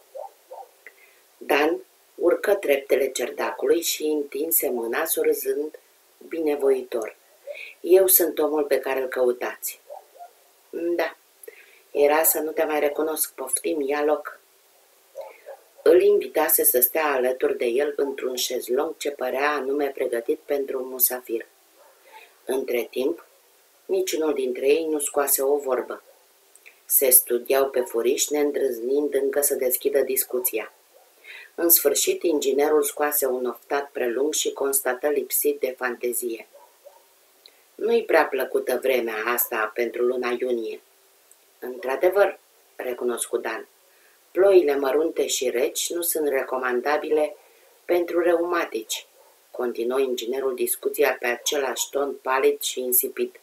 Dan urcă treptele cerdacului și întinse mâna, surzând binevoitor. Eu sunt omul pe care îl căutați. Da, era să nu te mai recunosc, poftim, ia loc. Îl invitase să stea alături de el într-un șezlong ce părea anume pregătit pentru un musafir. Între timp, niciunul dintre ei nu scoase o vorbă. Se studiau pe furiș, neîndrăznind încă să deschidă discuția. În sfârșit, inginerul scoase un oftat prelung și constată lipsit de fantezie. Nu-i prea plăcută vremea asta pentru luna iunie. Într-adevăr, recunoscu Dan, ploile mărunte și reci nu sunt recomandabile pentru reumatici, continuă inginerul discuția pe același ton palid și insipid.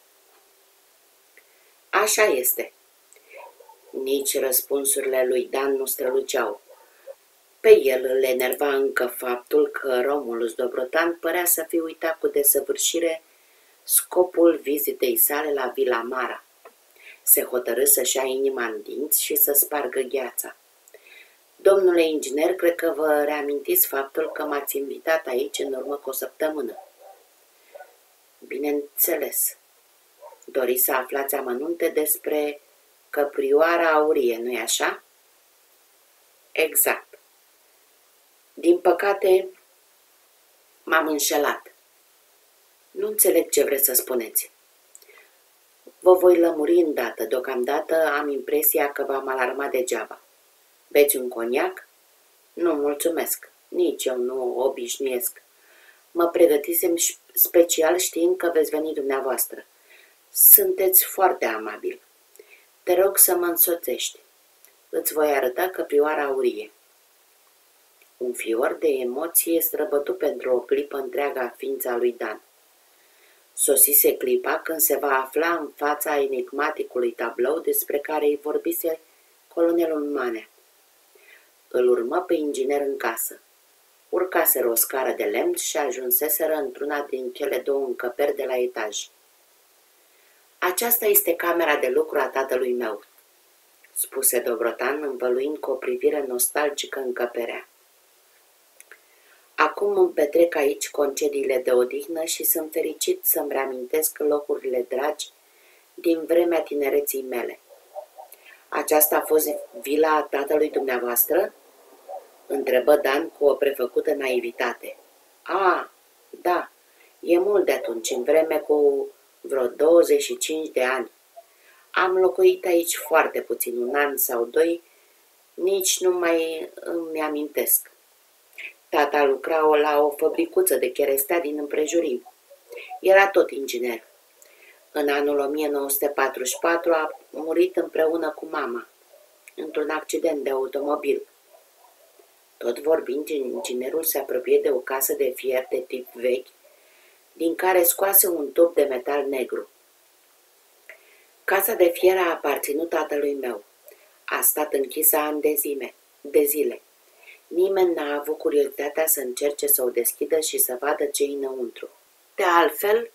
Așa este. Nici răspunsurile lui Dan nu străluceau. Pe el îl enerva încă faptul că Romulus Dobrotan părea să fi uitat cu desăvârșire scopul vizitei sale la Vila Mara. Se hotărâ să-și ia inima în dinți și să spargă gheața. Domnule inginer, cred că vă reamintiți faptul că m-ați invitat aici în urmă cu o săptămână. Bineînțeles. Doriți să aflați amănunte despre căprioara aurie, nu-i așa? Exact. Din păcate, m-am înșelat. Nu înțeleg ce vreți să spuneți. Vă voi lămuri îndată. Deocamdată am impresia că v-am alarmat degeaba. Beți un coniac? Nu, mulțumesc. Nici eu nu obișnuiesc. Mă pregătisem special știind că veți veni dumneavoastră. Sunteți foarte amabil. Te rog să mă însoțești. Îți voi arăta căprioara aurie. Un fior de emoție străbătu pentru o clipă întreaga ființa lui Dan. Sosise clipa când se va afla în fața enigmaticului tablou despre care îi vorbise colonelul Manea. Îl urmă pe inginer în casă. Urcaseră o scară de lemn și ajunseseră într-una din cele două încăperi de la etaj. Aceasta este camera de lucru a tatălui meu, spuse Dobrotan, învăluind cu o privire nostalgică încăperea. Acum îmi petrec aici concediile de odihnă și sunt fericit să-mi reamintesc locurile dragi din vremea tinereții mele. Aceasta a fost vila tatălui dumneavoastră? Întrebă Dan cu o prefăcută naivitate. A, da, e mult de atunci, în vreme cu vreo douăzeci și cinci de ani. Am locuit aici foarte puțin, un an sau doi, nici nu mai îmi amintesc. Tata lucra la o fabricuță de cherestea din împrejurim. Era tot inginer. În anul o mie nouă sute patruzeci și patru a murit împreună cu mama, într-un accident de automobil. Tot vorbind, inginerul se apropie de o casă de fier de tip vechi, din care scoase un tub de metal negru. Casa de fier a aparținut tatălui meu. A stat închisă ani de zile. De zile. Nimeni n-a avut curiozitatea să încerce să o deschidă și să vadă ce-i înăuntru. De altfel,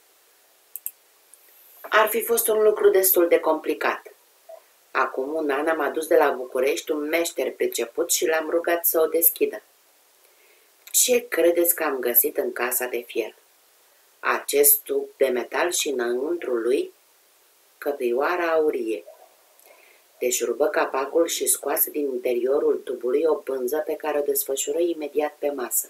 ar fi fost un lucru destul de complicat. Acum un an am adus de la București un meșter priceput și l-am rugat să o deschidă. Ce credeți că am găsit în casa de fier? Acest tub de metal și înăuntru lui căprioara aurie. Deșurubă capacul și scoase din interiorul tubului o pânză pe care o desfășură imediat pe masă.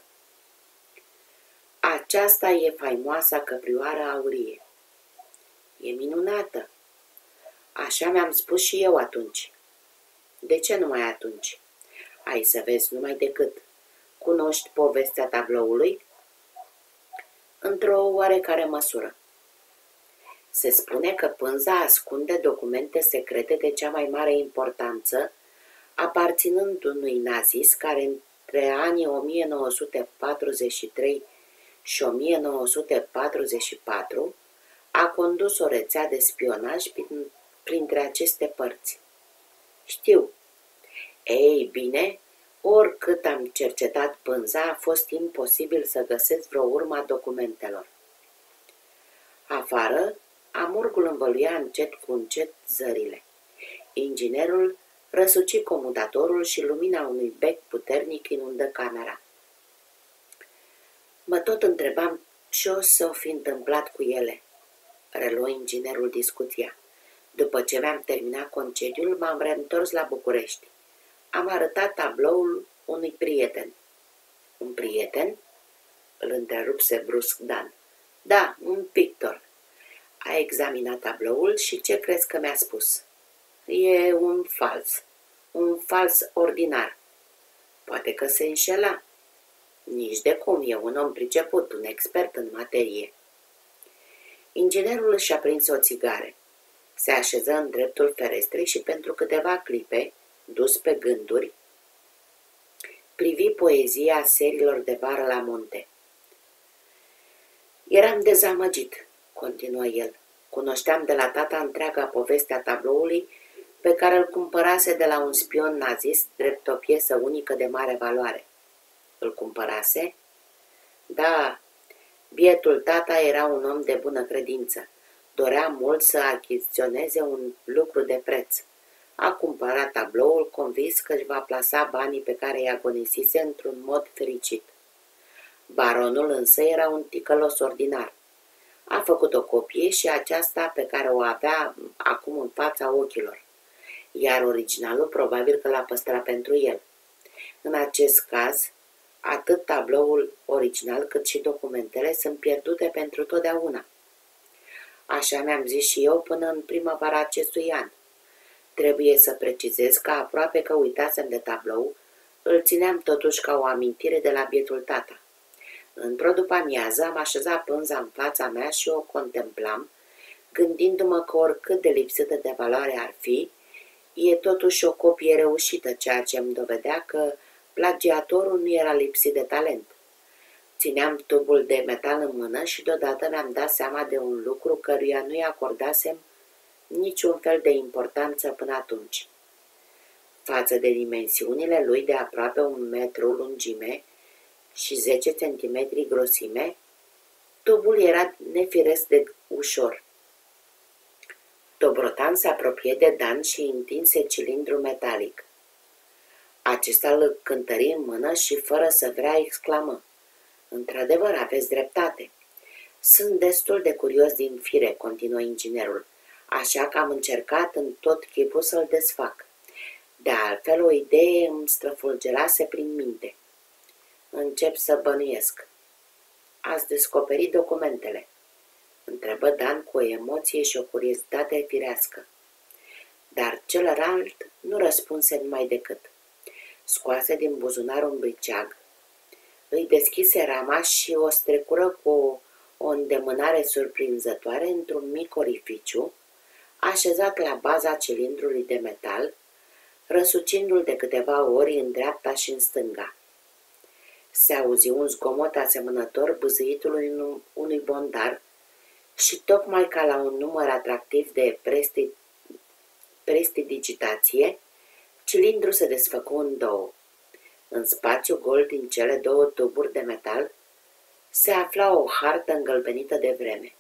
Aceasta e faimoasa căprioară aurie. E minunată. Așa mi-am spus și eu atunci. De ce numai atunci? Ai să vezi numai decât. Cunoști povestea tabloului? într-o oarecare măsură. Se spune că pânza ascunde documente secrete de cea mai mare importanță, aparținând unui nazist care între anii o mie nouă sute patruzeci și trei și o mie nouă sute patruzeci și patru a condus o rețea de spionaj prin, printre aceste părți. Știu. Ei bine, oricât am cercetat pânza, a fost imposibil să găsesc vreo urmă a documentelor. Afară, amurgul învăluia încet cu încet zările. Inginerul răsuci comutatorul și lumina unui bec puternic inundă camera. Mă tot întrebam ce o să o fi întâmplat cu ele, reluă inginerul discuția. După ce mi-am terminat concediul, m-am reîntors la București. Am arătat tabloul unui prieten. Un prieten? Îl întrerupse brusc Dan. Da, un pictor. A examinat tabloul și ce crezi că mi-a spus? E un fals. Un fals ordinar. Poate că se înșela. Nici de cum, e un om priceput, un expert în materie. Inginerul își aprinse o țigare. Se așeză în dreptul ferestrei și pentru câteva clipe, dus pe gânduri, privi poezia serilor de vară la munte. Eram dezamăgit, continuă el. Cunoșteam de la tata întreaga poveste a tabloului pe care îl cumpărase de la un spion nazist drept o piesă unică de mare valoare. Îl cumpărase? Da, bietul tata era un om de bună credință. Dorea mult să achiziționeze un lucru de preț. A cumpărat tabloul convins că își va plasa banii pe care i agonisise într-un mod fericit. Baronul însă era un ticălos ordinar. A făcut o copie și aceasta pe care o avea acum în fața ochilor, iar originalul probabil că l-a păstrat pentru el. În acest caz, atât tabloul original cât și documentele sunt pierdute pentru totdeauna. Așa mi-am zis și eu până în primăvara acestui an. Trebuie să precizez că aproape că uitasem de tablou, îl țineam totuși ca o amintire de la bietul tata. Într-o după-amiază am așezat pânza în fața mea și o contemplam, gândindu-mă că oricât de lipsită de valoare ar fi, e totuși o copie reușită, ceea ce îmi dovedea că plagiatorul nu era lipsit de talent. Țineam tubul de metal în mână și deodată mi-am dat seama de un lucru căruia nu-i acordasem niciun fel de importanță până atunci. Față de dimensiunile lui de aproape un metru lungime și zece centimetri grosime, tubul era nefiresc de ușor. Dobrotan se apropie de Dan și întinse cilindru metalic. Acesta îl cântări în mână și, fără să vrea, exclamă: Într-adevăr, aveți dreptate. Sunt destul de curios din fire, continuă inginerul, așa că am încercat în tot chipul să-l desfac. De altfel, o idee îmi străfulgerase prin minte. Încep să bănuiesc. Ați descoperit documentele? Întrebă Dan cu o emoție și o curiozitate firească. Dar celălalt nu răspunse numai decât. Scoase din buzunar un briceag, îi deschise rama și o strecură cu o, o îndemânare surprinzătoare într-un mic orificiu, așezat la baza cilindrului de metal, răsucindu-l de câteva ori în dreapta și în stânga. Se auzi un zgomot asemănător bâzâitului unui bondar și, tocmai ca la un număr atractiv de presti, prestidigitație, cilindrul se desfăcu în două. În spațiu gol din cele două tuburi de metal se afla o hartă îngălbenită de vreme.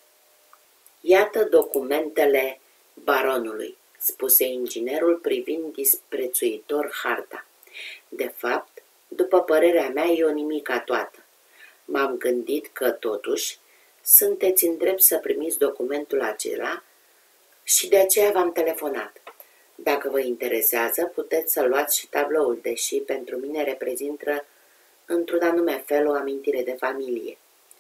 Iată documentele baronului, spuse inginerul privind disprețuitor harta. De fapt, după părerea mea, e o nimica toată. M-am gândit că, totuși, sunteți în drept să primiți documentul acela și de aceea v-am telefonat. Dacă vă interesează, puteți să luați și tabloul, deși pentru mine reprezintă într-un anume fel o amintire de familie.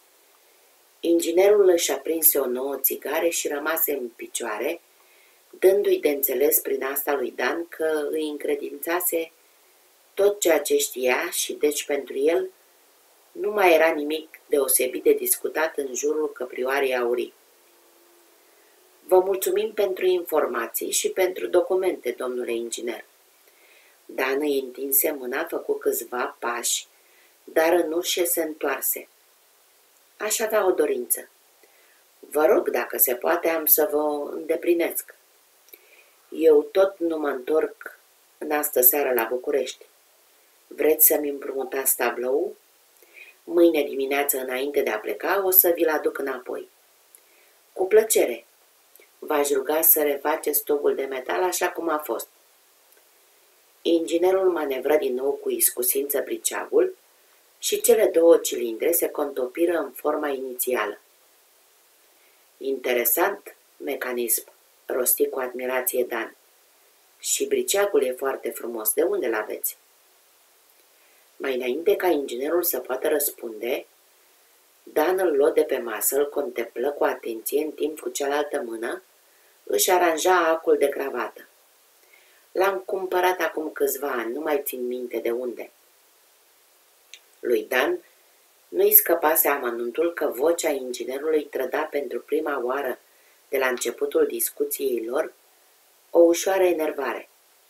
Inginerul își aprinse o nouă țigare și rămase în picioare, dându-i de înțeles prin asta lui Dan că îi încredințase tot ceea ce știa și deci pentru el Nu mai era nimic deosebit de discutat în jurul căprioarei aurii. Vă mulțumim pentru informații și pentru documente, domnule inginer. Dan îi întinse mâna, făcu câțiva pași, dar în ușe se întoarse. Aș avea o dorință. Vă rog, dacă se poate, am să vă îndeplinesc. Eu tot nu mă întorc în astă seară la București. Vreți să-mi împrumutați tablou? Mâine dimineață, înainte de a pleca, o să vi-l aduc înapoi. Cu plăcere. V-aș ruga să refaceți tubul de metal așa cum a fost. Inginerul manevră din nou cu iscusință briceagul și cele două cilindre se contopiră în forma inițială. Interesant mecanism, rosti cu admirație Dan. Și briceagul e foarte frumos. De unde l-aveți? Mai înainte ca inginerul să poată răspunde, Dan îl luă de pe masă, îl contemplă cu atenție, în timp cu cealaltă mână își aranja acul de cravată. L-am cumpărat acum câțiva ani, nu mai țin minte de unde. Lui Dan nu-i scăpase amănuntul că vocea inginerului trăda pentru prima oară de la începutul discuției lor o ușoară enervare.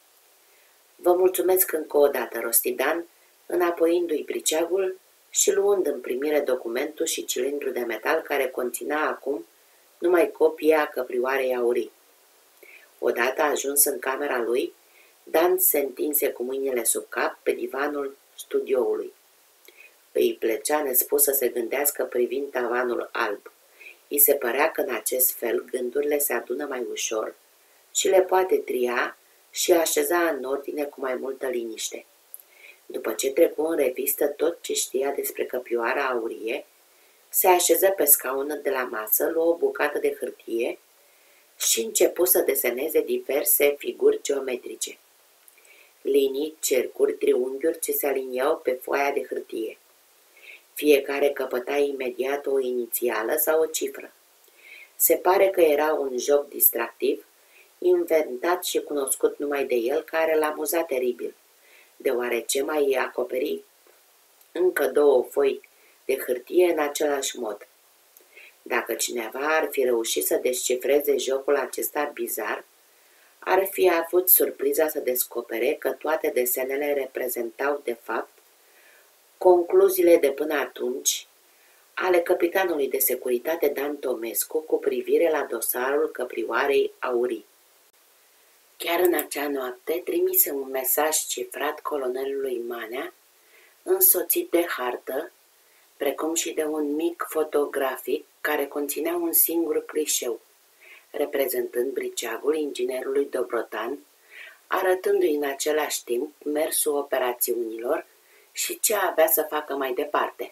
Vă mulțumesc încă o dată, rosti Dan, înapoiindu-i briceagul și luând în primire documentul și cilindrul de metal care conținea acum numai copia căprioarei aurii. Odată ajuns în camera lui, Dan se întinse cu mâinile sub cap pe divanul studioului. Îi plăcea nespus să se gândească privind tavanul alb. I se părea că în acest fel gândurile se adună mai ușor și le poate tria și așeza în ordine cu mai multă liniște. După ce trecu în revistă tot ce știa despre căprioara aurie, se așeză pe scaunul de la masă, luă o bucată de hârtie și începu să deseneze diverse figuri geometrice. Linii, cercuri, triunghiuri ce se aliniau pe foaia de hârtie. Fiecare căpăta imediat o inițială sau o cifră. Se pare că era un joc distractiv, inventat și cunoscut numai de el, care l-a amuzat teribil, deoarece mai acoperi încă două foi de hârtie în același mod. Dacă cineva ar fi reușit să descifreze jocul acesta bizar, ar fi avut surpriza să descopere că toate desenele reprezentau, de fapt, concluziile de până atunci ale capitanului de securitate Dan Tomescu cu privire la dosarul căprioarei aurii. Chiar în acea noapte trimise un mesaj cifrat colonelului Manea, însoțit de hartă, precum și de un mic fotografic care conținea un singur clișeu, reprezentând briceagul inginerului Dobrotan, arătându-i în același timp mersul operațiunilor și ce avea să facă mai departe.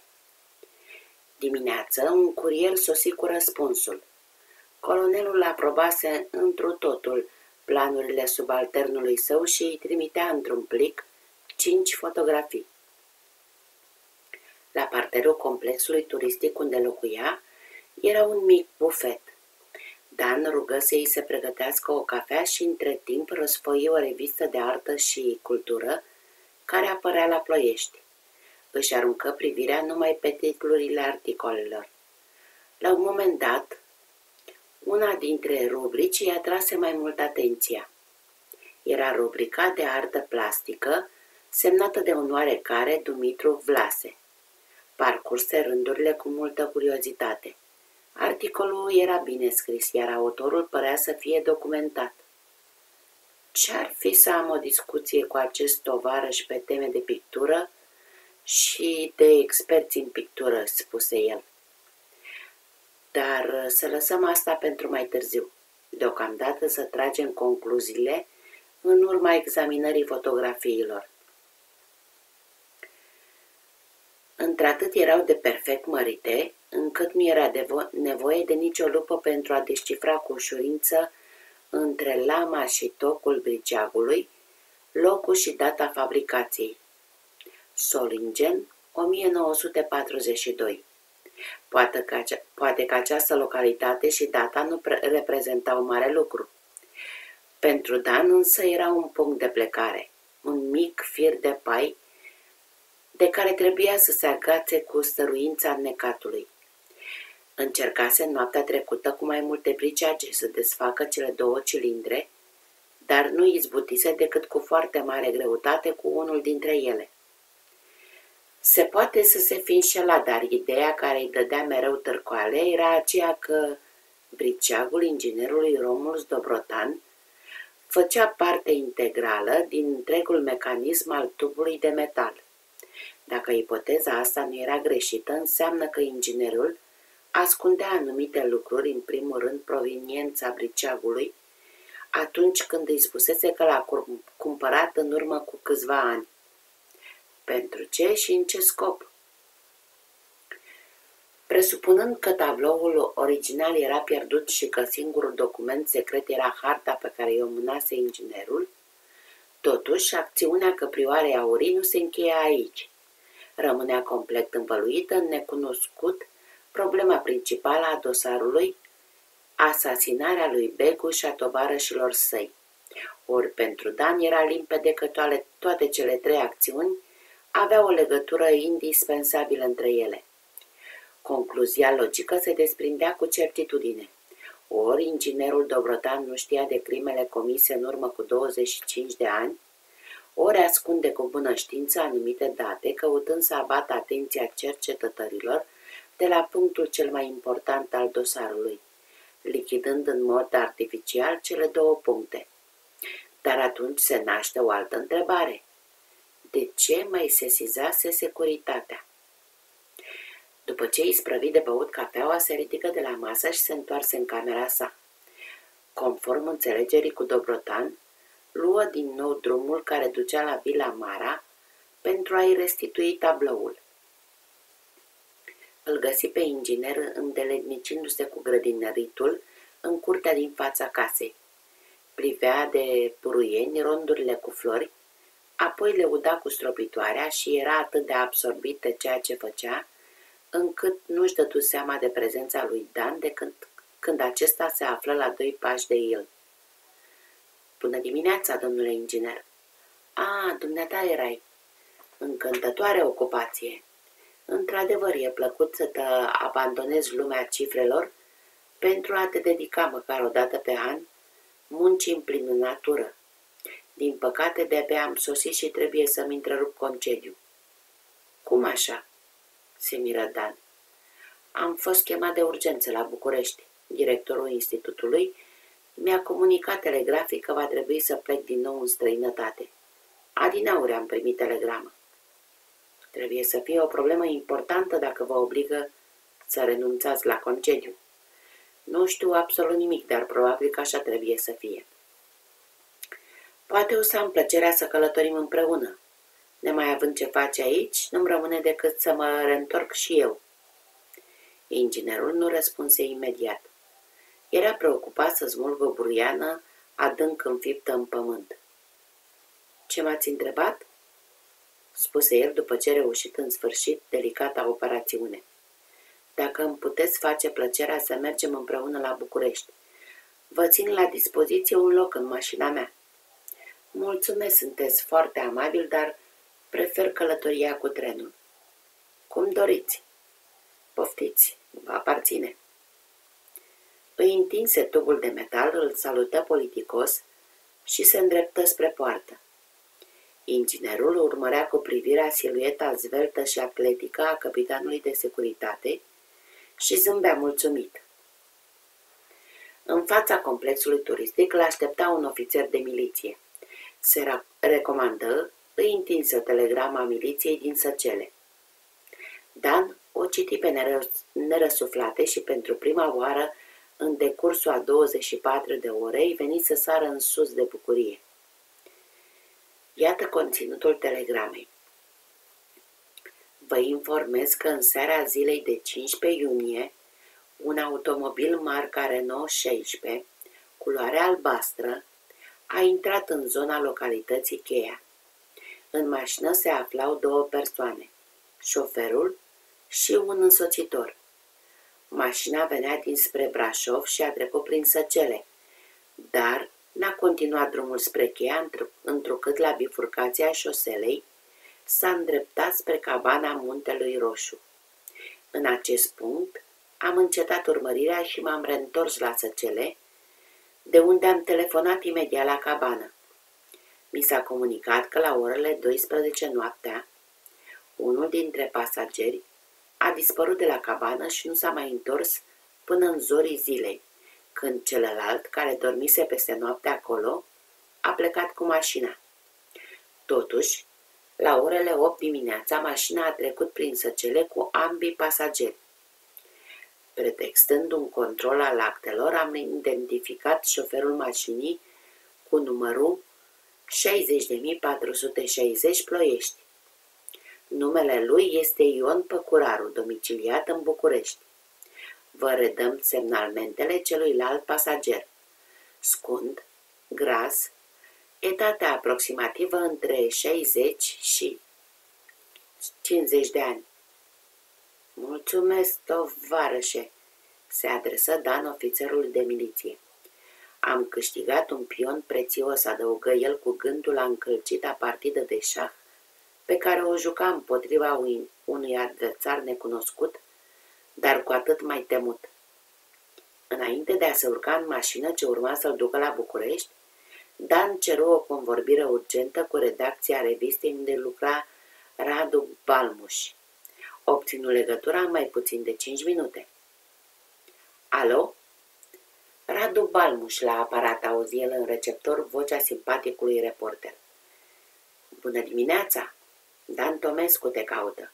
Dimineață, un curier sosi cu răspunsul. Colonelul aprobase întru totul planurile subalternului său și îi trimitea într-un plic cinci fotografii. La parterul complexului turistic unde locuia era un mic bufet. Dan rugă să îi se pregătească o cafea și între timp răsfoi o revistă de artă și cultură care apărea la Ploiești. Își aruncă privirea numai pe titlurile articolelor. La un moment dat, una dintre rubrici i-a atrase mai mult atenția. Era rubrica de artă plastică, semnată de un oarecare Dumitru Vlase. Parcurse rândurile cu multă curiozitate. Articolul era bine scris, iar autorul părea să fie documentat. Ce-ar fi să am o discuție cu acest tovarăș pe teme de pictură și de experți în pictură, spuse el. Dar să lăsăm asta pentru mai târziu. Deocamdată să tragem concluziile în urma examinării fotografiilor. Într-atât erau de perfect mărite, încât nu era nevoie de nicio lupă pentru a descifra cu ușurință între lama și tocul briceagului locul și data fabricației. Solingen, o mie nouă sute patruzeci și doi. Poate că, acea, poate că această localitate și data nu reprezentau mare lucru. Pentru Dan însă era un punct de plecare, un mic fir de pai de care trebuia să se agațe cu stăruința necatului. Încercase în noaptea trecută cu mai multe briceage să desfacă cele două cilindre, dar nu izbutise decât cu foarte mare greutate cu unul dintre ele. Se poate să se fi înșelat, dar ideea care îi dădea mereu târcoale era aceea că briceagul inginerului Romulus Dobrotan făcea parte integrală din întregul mecanism al tubului de metal. Dacă ipoteza asta nu era greșită, înseamnă că inginerul ascundea anumite lucruri, în primul rând proveniența briceagului, atunci când îi spusese că l-a cumpărat în urmă cu câțiva ani. Pentru ce și în ce scop? Presupunând că tabloul original era pierdut și că singurul document secret era harta pe care i-o mânase inginerul, totuși acțiunea căprioarei Aurii nu se încheia aici. Rămânea complet învăluită în necunoscut problema principală a dosarului, asasinarea lui Begu și a tovarășilor săi. Ori pentru Dan era limpede că toate, toate cele trei acțiuni aveau o legătură indispensabilă între ele. Concluzia logică se desprindea cu certitudine. Ori inginerul Dobrotan nu știa de crimele comise în urmă cu douăzeci și cinci de ani, ori ascunde cu bună știință anumite date, căutând să abată atenția cercetătorilor de la punctul cel mai important al dosarului, lichidând în mod artificial cele două puncte. Dar atunci se naște o altă întrebare. De ce mai sesizase securitatea? După ce îi sprăvi de băut cafeaua, se ridică de la masă și se întoarse în camera sa. Conform înțelegerii cu Dobrotan, luă din nou drumul care ducea la Vila Mara pentru a-i restitui tabloul. Îl găsi pe inginer îndeletnicindu-se cu grădinăritul în curtea din fața casei. Privea de puruieni rondurile cu flori, apoi le uda cu stropitoarea și era atât de absorbit de ceea ce făcea, încât nu-și dădu seama de prezența lui Dan de când, când acesta se află la doi pași de el. Bună dimineața, domnule inginer! A, dumneata erai. Încântătoare ocupație. Într-adevăr, e plăcut să te abandonezi lumea cifrelor pentru a te dedica măcar o dată pe an muncii în plină natură. Din păcate, de-abia am sosit și trebuie să-mi întrerup concediu. Cum așa? Se miră Dan. Am fost chemat de urgență la București. Directorul institutului mi-a comunicat telegrafic că va trebui să plec din nou în străinătate. Adineauri am primit telegramă. Trebuie să fie o problemă importantă dacă vă obligă să renunțați la concediu. Nu știu absolut nimic, dar probabil că așa trebuie să fie. Poate o să am plăcerea să călătorim împreună. Nemai având ce face aici, nu-mi rămâne decât să mă reîntorc și eu. Inginerul nu răspunse imediat. Era preocupat să smulgă o buruiană adânc înfiptă în pământ. Ce m-ați întrebat? Spuse el după ce reușit în sfârșit delicata operațiune. Dacă îmi puteți face plăcerea să mergem împreună la București. Vă țin la dispoziție un loc în mașina mea. Mulțumesc, sunteți foarte amabil, dar prefer călătoria cu trenul. Cum doriți. Poftiți, vă aparține. Îi întinse tubul de metal, îl salută politicos și se îndreptă spre poartă. Inginerul urmărea cu privirea silueta zveltă și atletică a capitanului de securitate și zâmbea mulțumit. În fața complexului turistic îl aștepta un ofițer de miliție. Se recomandă, îi întinse o telegramă a miliției din Săcele. Dan o citi pe nerăsuflate și pentru prima oară, în decursul a douăzeci și patru de ore, îi veni să sară în sus de bucurie. Iată conținutul telegramei. Vă informez că în seara zilei de cincisprezece iunie, un automobil marca Renault șaisprezece, culoare albastră, a intrat în zona localității Cheia. În mașină se aflau două persoane, șoferul și un însoțitor. Mașina venea dinspre Brașov și a trecut prin Săcele, dar n-a continuat drumul spre Cheia, întrucât la bifurcația șoselei, s-a îndreptat spre cabana Muntelui Roșu. În acest punct am încetat urmărirea și m-am reîntors la Săcele, de unde am telefonat imediat la cabană. Mi s-a comunicat că la orele douăsprezece noaptea, unul dintre pasageri a dispărut de la cabană și nu s-a mai întors până în zorii zilei, când celălalt, care dormise peste noapte acolo, a plecat cu mașina. Totuși, la orele opt dimineața, mașina a trecut prin Săcele cu ambii pasageri. Pretextând un control al actelor, am identificat șoferul mașinii cu numărul șaizeci de mii patru sute șaizeci Ploiești. Numele lui este Ion Păcuraru, domiciliat în București. Vă redăm semnalmentele celuilalt pasager. Scund, gras, etatea aproximativă între șaizeci și cincizeci de ani. Mulțumesc, tovarășe, se adresă Dan ofițerului de miliție. Am câștigat un pion prețios, adăugă el cu gândul la încălcita partidă de șah pe care o juca împotriva unui adversar necunoscut, dar cu atât mai temut. Înainte de a se urca în mașină ce urma să-l ducă la București, Dan ceru o convorbire urgentă cu redacția revistei unde lucra Radu Balmuș. Obținu legătura în mai puțin de cinci minute. Alo? Radu Balmuș la aparat, auzi el în receptor vocea simpaticului reporter. Bună dimineața! Dan Tomescu te caută.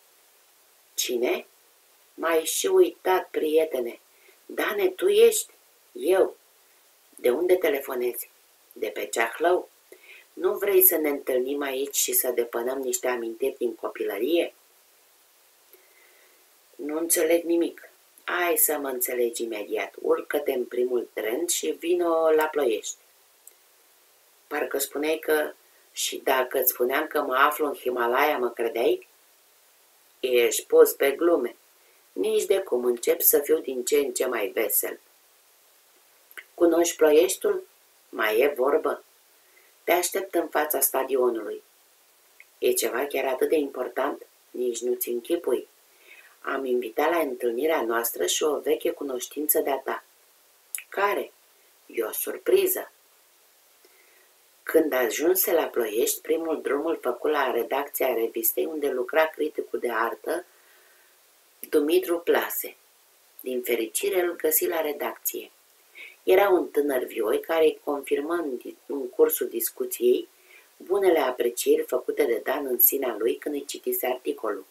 Cine? M-ai și uitat, prietene. Dane, tu ești? Eu. De unde telefonezi? De pe Ceahlău. Nu vrei să ne întâlnim aici și să depănăm niște amintiri din copilărie? Nu înțeleg nimic. Hai să mă înțelegi imediat. Urcă-te în primul tren și vino la Ploiești. Parcă spuneai că și dacă îți spuneam că mă aflu în Himalaya, mă credeai? Ești pus pe glume. Nici de cum încep să fiu din ce în ce mai vesel. Cunoști Ploieștiul? Mai e vorbă. Te aștept în fața stadionului. E ceva chiar atât de important? Nici nu-ți închipui. Am invitat la întâlnirea noastră și o veche cunoștință de-a ta. Care? E o surpriză. Când ajunse la Ploiești, primul drum îl făcu la redacția revistei unde lucra criticul de artă Dumitru Plase. Din fericire îl găsi la redacție. Era un tânăr vioi care îi confirmă în cursul discuției bunele aprecieri făcute de Dan în sinea lui când îi citise articolul.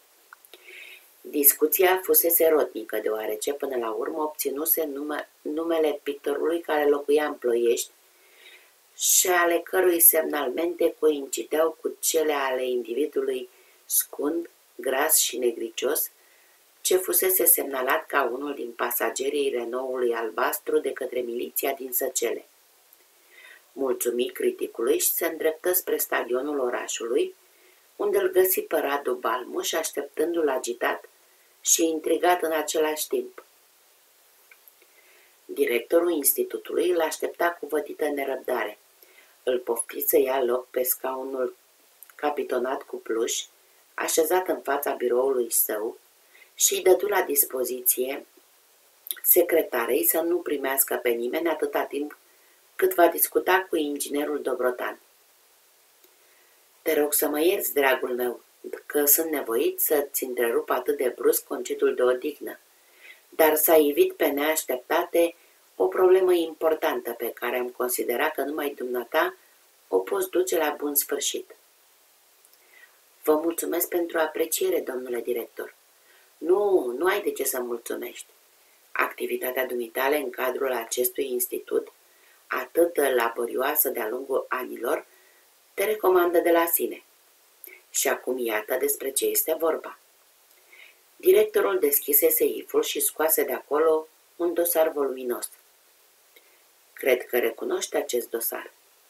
Discuția fusese rotnică, deoarece până la urmă obținuse nume, numele pictorului care locuia în Ploiești și ale cărui semnalmente coincideau cu cele ale individului scund, gras și negricios, ce fusese semnalat ca unul din pasagerii Renault-ului albastru de către miliția din Săcele. Mulțumi criticului și se îndreptă spre stadionul orașului, unde îl găsi pe Radu Balmuș așteptându-l agitat și intrigat în același timp. Directorul institutului îl aștepta cu vădită nerăbdare. Îl pofti să ia loc pe scaunul capitonat cu pluș, așezat în fața biroului său, și îi dădu la dispoziție secretarei să nu primească pe nimeni atâta timp cât va discuta cu inginerul Dobrotan. Te rog să mă ierți, dragul meu, că sunt nevoit să-ți întrerup atât de brusc concediul de odihnă, dar s-a ivit pe neașteptate o problemă importantă pe care am considerat că numai dumneata o poți duce la bun sfârșit. Vă mulțumesc pentru apreciere, domnule director. Nu, nu ai de ce să mulțumești. Activitatea dumitale în cadrul acestui institut, atât de laborioasă de-a lungul anilor, te recomandă de la sine. Și acum iată despre ce este vorba. Directorul deschise seiful și scoase de acolo un dosar voluminos. Cred că recunoști acest dosar.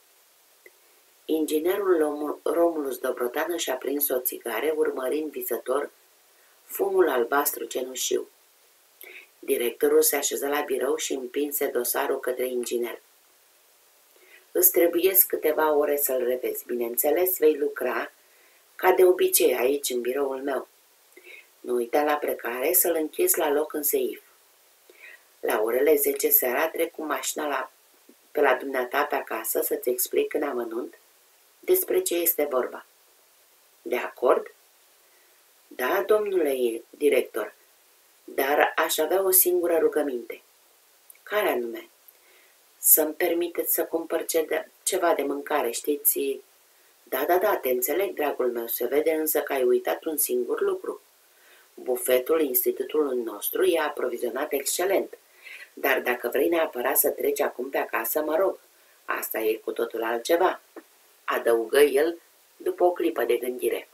Inginerul Romulus Dobrotan își a prins o țigare, urmărind visător fumul albastru cenușiu. Directorul se așeză la birou și împinse dosarul către inginer. Îți trebuiesc câteva ore să-l revezi. Bineînțeles, vei lucra ca de obicei aici, în biroul meu. Nu uita la plecare să-l închizi la loc în seif. La orele zece seara trec cu mașina la, pe la dumneata pe acasă să-ți explic în amănunt despre ce este vorba. De acord? Da, domnule director, dar aș avea o singură rugăminte. Care anume? Să-mi permiteți să cumpăr ceva de mâncare, știți? Da, da, da, te înțeleg, dragul meu, se vede însă că ai uitat un singur lucru. Bufetul institutului nostru e aprovizionat excelent, dar dacă vrei neapărat să treci acum pe acasă, mă rog, asta e cu totul altceva, adăugă el după o clipă de gândire.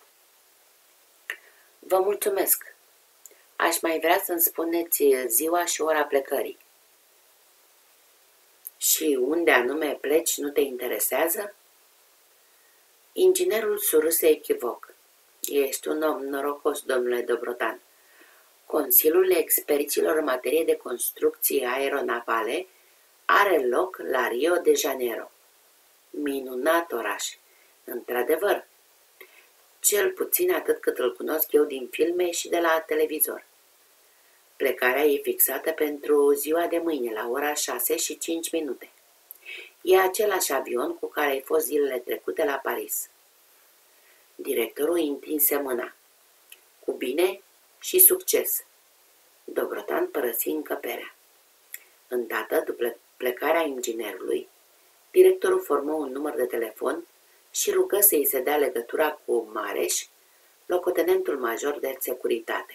Vă mulțumesc. Aș mai vrea să-mi spuneți ziua și ora plecării. Și unde anume pleci nu te interesează? Inginerul surâse echivoc. Ești un om norocos, domnule Dobrotan. Consiliul experților în materie de construcții aeronavale are loc la Rio de Janeiro. Minunat oraș, într-adevăr. Cel puțin atât cât îl cunosc eu din filme și de la televizor. Plecarea e fixată pentru ziua de mâine, la ora șase și cinci minute. E același avion cu care ai fost zilele trecute la Paris. Directorul întinse mâna. Cu bine și succes. Dobrotan părăsi încăperea. Îndată, după plecarea inginerului, directorul formă un număr de telefon și rugă să-i se dea legătura cu Mareș, locotenentul major de securitate.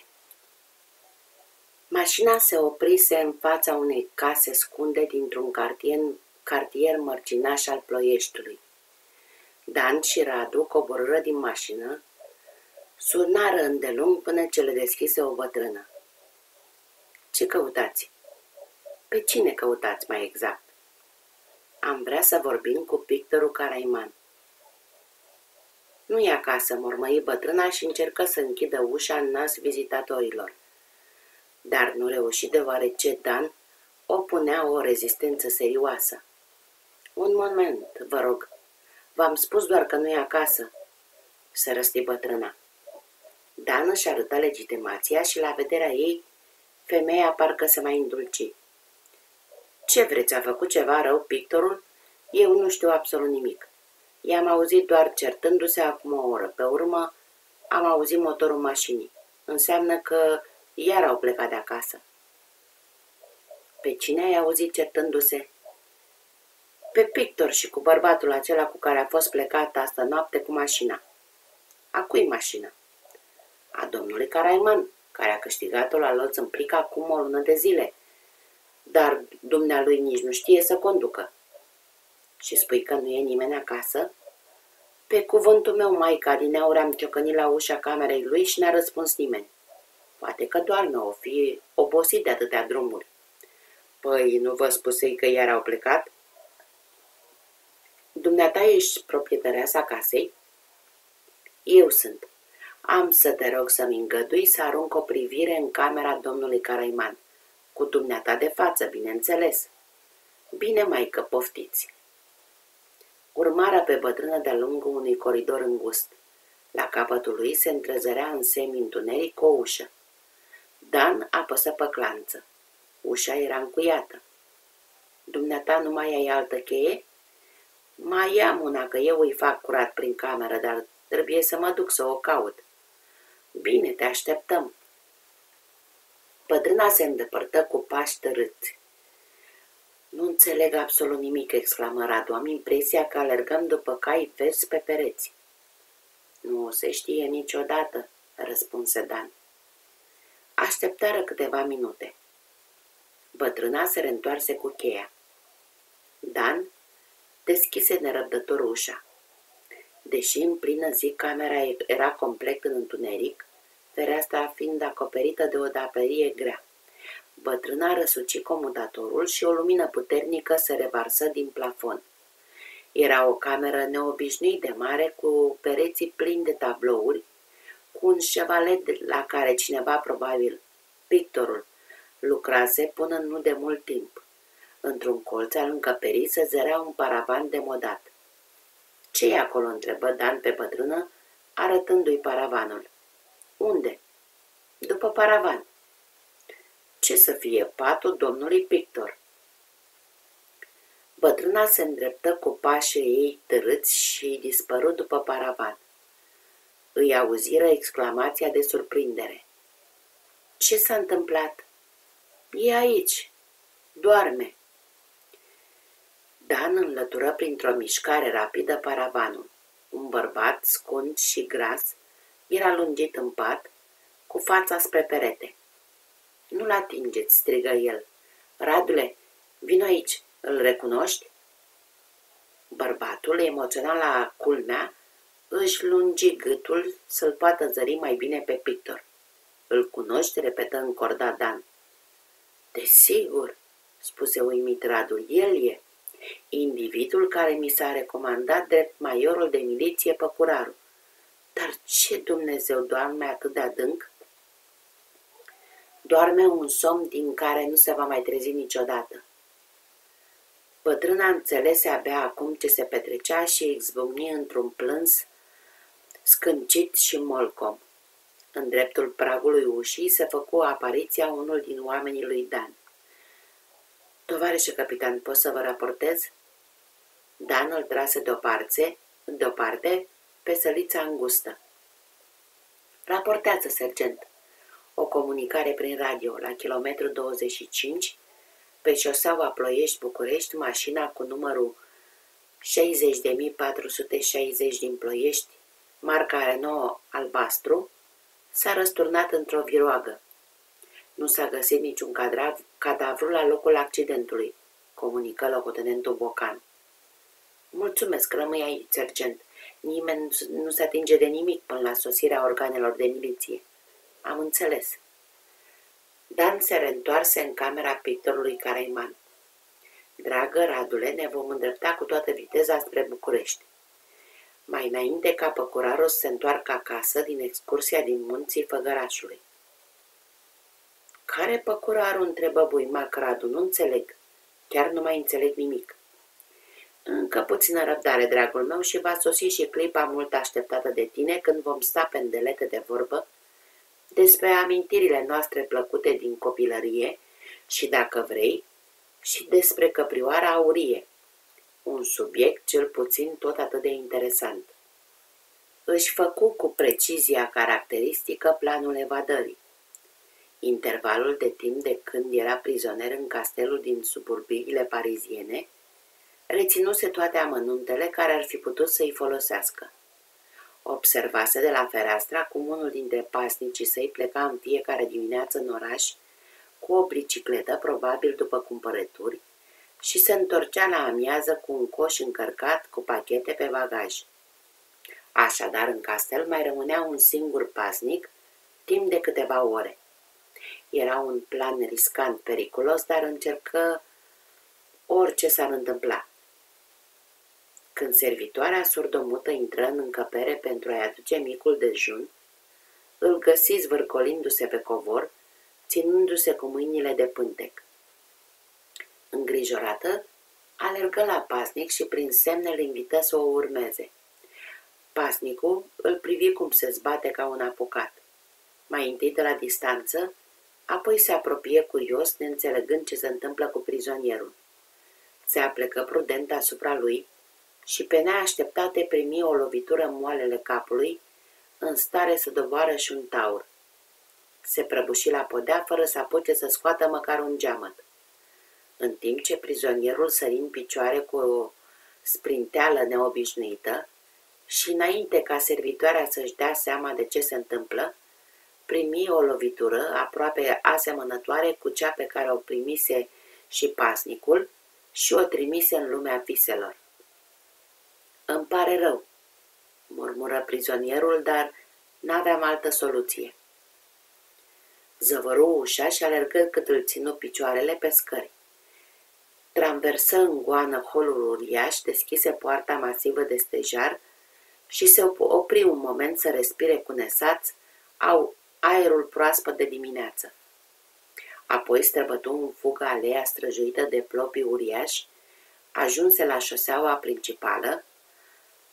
Mașina se oprise în fața unei case scunde dintr-un cartier, cartier mărginaș al Ploieștiului. Dan și Radu coborâră din mașină, surnară îndelung până ce le deschise o bătrână. Ce căutați? Pe cine căutați mai exact? Am vrea să vorbim cu pictorul Caraiman. Nu e acasă, mormăi bătrâna și încercă să închidă ușa în nas vizitatorilor. Dar nu reuși deoarece Dan opunea o rezistență serioasă. Un moment, vă rog. V-am spus doar că nu e acasă, se răsti bătrâna. Dan își arătă legitimația și la vederea ei, femeia parcă se mai îndulci. Ce vreți, a făcut ceva rău pictorul? Eu nu știu absolut nimic. I-am auzit doar certându-se acum o oră. Pe urmă am auzit motorul mașinii. Înseamnă că iar au plecat de acasă. Pe cine ai auzit certându-se? Pe pictor și cu bărbatul acela cu care a fost plecat astă noapte cu mașina. A cui mașină? A domnului Caraiman, care a câștigat-o la loț în plic acum o lună de zile. Dar dumnealui nici nu știe să conducă. Și spui că nu e nimeni acasă? Pe cuvântul meu, maica, adineauri am ciocănit la ușa camerei lui și n-a răspuns nimeni. Poate că doamnă o fi obosit de atâtea drumuri. Păi, nu vă spusei că iar au plecat? Dumneata ești proprietăreasa casei? Eu sunt. Am să te rog să-mi îngădui să arunc o privire în camera domnului Caraiman. Cu dumneata de față, bineînțeles. Bine, maică, poftiți. Urmară pe bătrână de-a lungul unui coridor îngust. La capătul lui se întrezărea în semi-întuneric o ușă. Dan apăsă pe clanță. Ușa era încuiată. Dumneata nu mai ai altă cheie? Mai am una, că eu îi fac curat prin cameră, dar trebuie să mă duc să o caut. Bine, te așteptăm. Bătrâna se îndepărtă cu pași tărâți. Nu înțeleg absolut nimic, exclamă Radu. Am impresia că alergăm după cai verzi pe pereți. Nu se știe niciodată, răspunse Dan. Așteptară câteva minute. Bătrâna se reîntoarse cu cheia. Dan deschise nerăbdător ușa. Deși în plină zi camera era complet în întuneric, fereastra fiind acoperită de o draperie grea. Bătrâna răsuci comutatorul și o lumină puternică se revarsă din plafon. Era o cameră neobișnuit de mare, cu pereții plini de tablouri, cu un șevalet la care cineva, probabil pictorul, lucrase până nu de mult timp. Într-un colț al încăperii se zărea un paravan demodat. Ce-i acolo?" întrebă Dan pe bătrână, arătându-i paravanul. Unde? După paravan. Ce să fie, patul domnului pictor. Bătrâna se îndreptă cu pașii ei târâți și dispăru după paravan. Îi auziră exclamația de surprindere. Ce s-a întâmplat? E aici. Doarme. Dan înlătură printr-o mișcare rapidă paravanul. Un bărbat scund și gras era lungit în pat, cu fața spre perete. Nu-l atingeți, strigă el. Radule, vino aici, îl recunoști? Bărbatul, emoționat la culmea, își lungi gâtul să-l poată zări mai bine pe pictor. Îl cunoști? Repetă încordat Dan. Desigur, spuse uimit Radu, el e. Individul care mi s-a recomandat drept maiorul de miliție Păcuraru. Dar ce Dumnezeu doarme atât de adânc? Doarme un somn din care nu se va mai trezi niciodată. Bătrâna înțelese abia acum ce se petrecea și izbucni într-un plâns scâncit și molcom. În dreptul pragului ușii se făcu apariția unul din oamenii lui Dan. Tovarășe capitan, pot să vă raportez? Dan îl trase deoparte, deoparte pe sălița îngustă. Raportează, sergent. O comunicare prin radio, la kilometru douăzeci și cinci, pe șoseaua Ploiești-București, mașina cu numărul șaizeci de mii patru sute șaizeci din Ploiești, marca Renault albastru, s-a răsturnat într-o viroagă. Nu s-a găsit niciun cadavru la locul accidentului, comunică locotenentul Bocan. Mulțumesc, rămâi aici, sergent. Nimeni nu se atinge de nimic până la sosirea organelor de miliție. Am înțeles. Dan se reîntoarse în camera pictorului Caraiman. Dragă Radule, ne vom îndrepta cu toată viteza spre București. Mai înainte ca Păcurarul să se întoarcă acasă din excursia din munții Făgărașului. Care Păcurarul? Întrebă buimac Radu. Nu înțeleg. Chiar nu mai înțeleg nimic. Încă puțină răbdare, dragul meu, și va sosi și clipa mult așteptată de tine când vom sta pe îndelete de vorbă despre amintirile noastre plăcute din copilărie și, dacă vrei, și despre Căprioara Aurie, un subiect cel puțin tot atât de interesant. Își făcu cu precizia caracteristică planul evadării. Intervalul de timp de când era prizonier în castelul din suburbiile pariziene reținuse toate amănuntele care ar fi putut să-i folosească. Observase de la fereastră cum unul dintre pasnicii săi pleca în fiecare dimineață în oraș cu o bicicletă, probabil după cumpărături, și se întorcea la amiază cu un coș încărcat cu pachete pe bagaj. Așadar, în castel mai rămânea un singur pasnic timp de câteva ore. Era un plan riscant, periculos, dar încercă orice s-ar întâmpla. Când servitoarea surdomută intră în încăpere pentru a-i aduce micul dejun, îl găsi zvârcolindu-se pe covor, ținându-se cu mâinile de pântec. Îngrijorată, alergă la pasnic și prin semne îl invită să o urmeze. Pasnicul îl privi cum se zbate ca un apucat. Mai întâi de la distanță, apoi se apropie curios, neînțelegând ce se întâmplă cu prizonierul. Se aplecă prudent asupra lui și pe neașteptate primi o lovitură în moalele capului, în stare să doboară și un taur. Se prăbuși la podea fără să apuce să scoată măcar un geamăt. În timp ce prizonierul sări în picioare cu o sprinteală neobișnuită și înainte ca servitoarea să-și dea seama de ce se întâmplă, primi o lovitură aproape asemănătoare cu cea pe care o primise și pasnicul și o trimise în lumea viselor. Îmi pare rău, murmură prizonierul, dar n-aveam altă soluție. Zăvăru ușa și alergă cât îl ținu picioarele pe scări. Traversă în goană holul uriaș, deschise poarta masivă de stejar și se opri un moment să respire cu nesaț au aerul proaspăt de dimineață. Apoi străbătu în fugă aleea străjuită de plopi uriași, ajunse la șoseaua principală,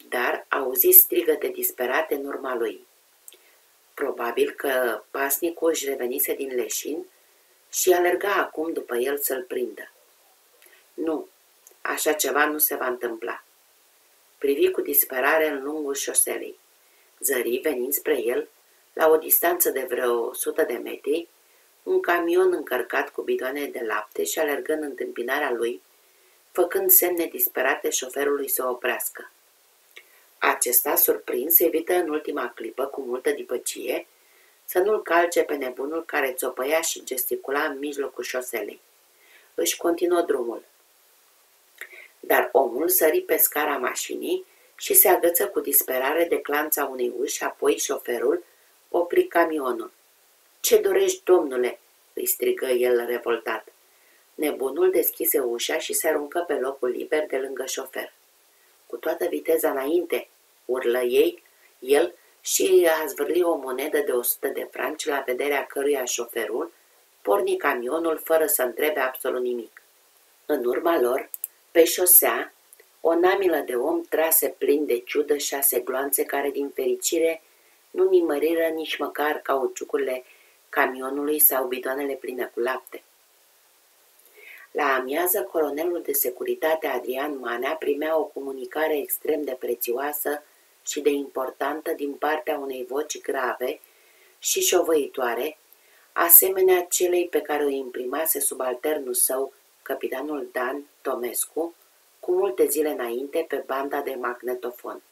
dar auzi strigăte disperate în urma lui. Probabil că pasnicul își revenise din leșin și alerga acum după el să-l prindă. Nu, așa ceva nu se va întâmpla. Privi cu disperare în lungul șoselei. Zări, venind spre el, la o distanță de vreo o sută de metri, un camion încărcat cu bidoane de lapte și alergând în întâmpinarea lui, făcând semne disperate șoferului să oprească. Acesta, surprins, evită în ultima clipă, cu multă dipăcie, să nu-l calce pe nebunul care țopăia și gesticula în mijlocul șoselei. Își continuă drumul. Dar omul sări pe scara mașinii și se agăță cu disperare de clanța unei uși, apoi șoferul opri camionul. „Ce dorești, domnule?" îi strigă el revoltat. Nebunul deschise ușa și se aruncă pe locul liber de lângă șofer. „Cu toată viteza înainte!" urlă ei, el și a zvârli o monedă de o sută de franci, la vederea căruia șoferul porni camionul fără să întrebe absolut nimic. În urma lor, pe șosea, o namilă de om trase plin de ciudă șase gloanțe care, din fericire, nu nimăriră nici măcar cauciucurile camionului sau bidoanele pline cu lapte. La amiază, colonelul de securitate Adrian Manea primea o comunicare extrem de prețioasă și de importantă din partea unei voci grave și șovăitoare, asemenea celei pe care o imprimase subalternul său, capitanul Dan Tomescu, cu multe zile înainte pe banda de magnetofon.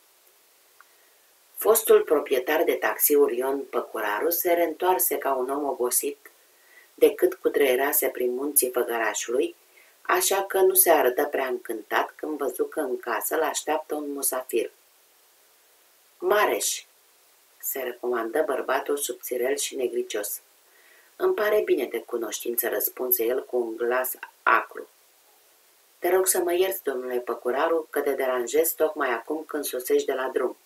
Fostul proprietar de taxiuri Ion Păcuraru se reîntoarse ca un om obosit de cât cutreierase prin munții Făgărașului, așa că nu se arătă prea încântat când văzu că în casă l-așteaptă un musafir. „Mareș!" se recomandă bărbatul subțirel și negricios. „Îmi pare bine de cunoștință," răspunse el cu un glas acru. „Te rog să mă ierți, domnule Păcuraru, că te deranjez tocmai acum când sosești de la drum."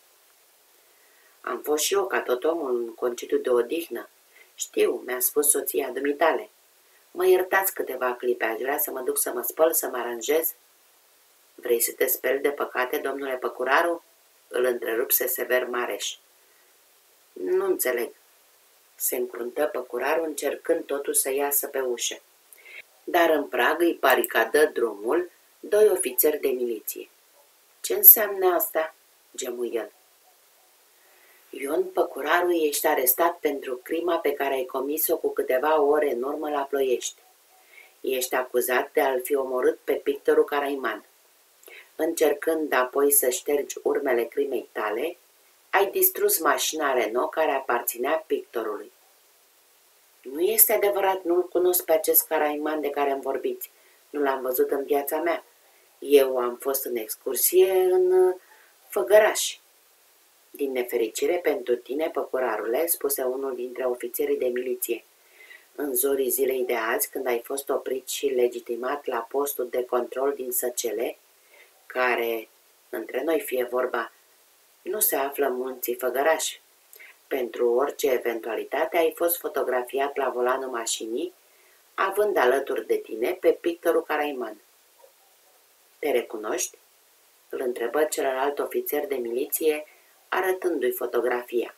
„Am fost și eu, ca tot omul, în concediu de odihnă. Știu, mi-a spus soția dumitale. Mă iertați câteva clipe, aș vrea să mă duc să mă spăl, să mă aranjez." „Vrei să te speli de păcate, domnule Păcuraru?" îl întrerupse sever Mareș. „Nu înțeleg." se încruntă Păcuraru, încercând totuși să iasă pe ușă. Dar în prag îi baricadă drumul doi ofițeri de miliție. „Ce înseamnă asta?" gemu el. „Ion Păcuraru, ești arestat pentru crima pe care ai comis-o cu câteva ore în urmă la Ploiești. Ești acuzat de a-l fi omorât pe pictorul Caraiman. Încercând apoi să ștergi urmele crimei tale, ai distrus mașina Renault care aparținea pictorului." „Nu este adevărat, nu-l cunosc pe acest Caraiman de care îmi vorbiți. Nu l-am văzut în viața mea. Eu am fost în excursie în Făgăraș." „Din nefericire pentru tine, Păcurarule," spuse unul dintre ofițerii de miliție, „în zorii zilei de azi, când ai fost oprit și legitimat la postul de control din Săcele, care, între noi fie vorba, nu se află în munții Făgăraș, pentru orice eventualitate ai fost fotografiat la volanul mașinii, având alături de tine pe pictorul Caraiman." „Te recunoști?" îl întrebă celălalt ofițer de miliție, arătându-i fotografia.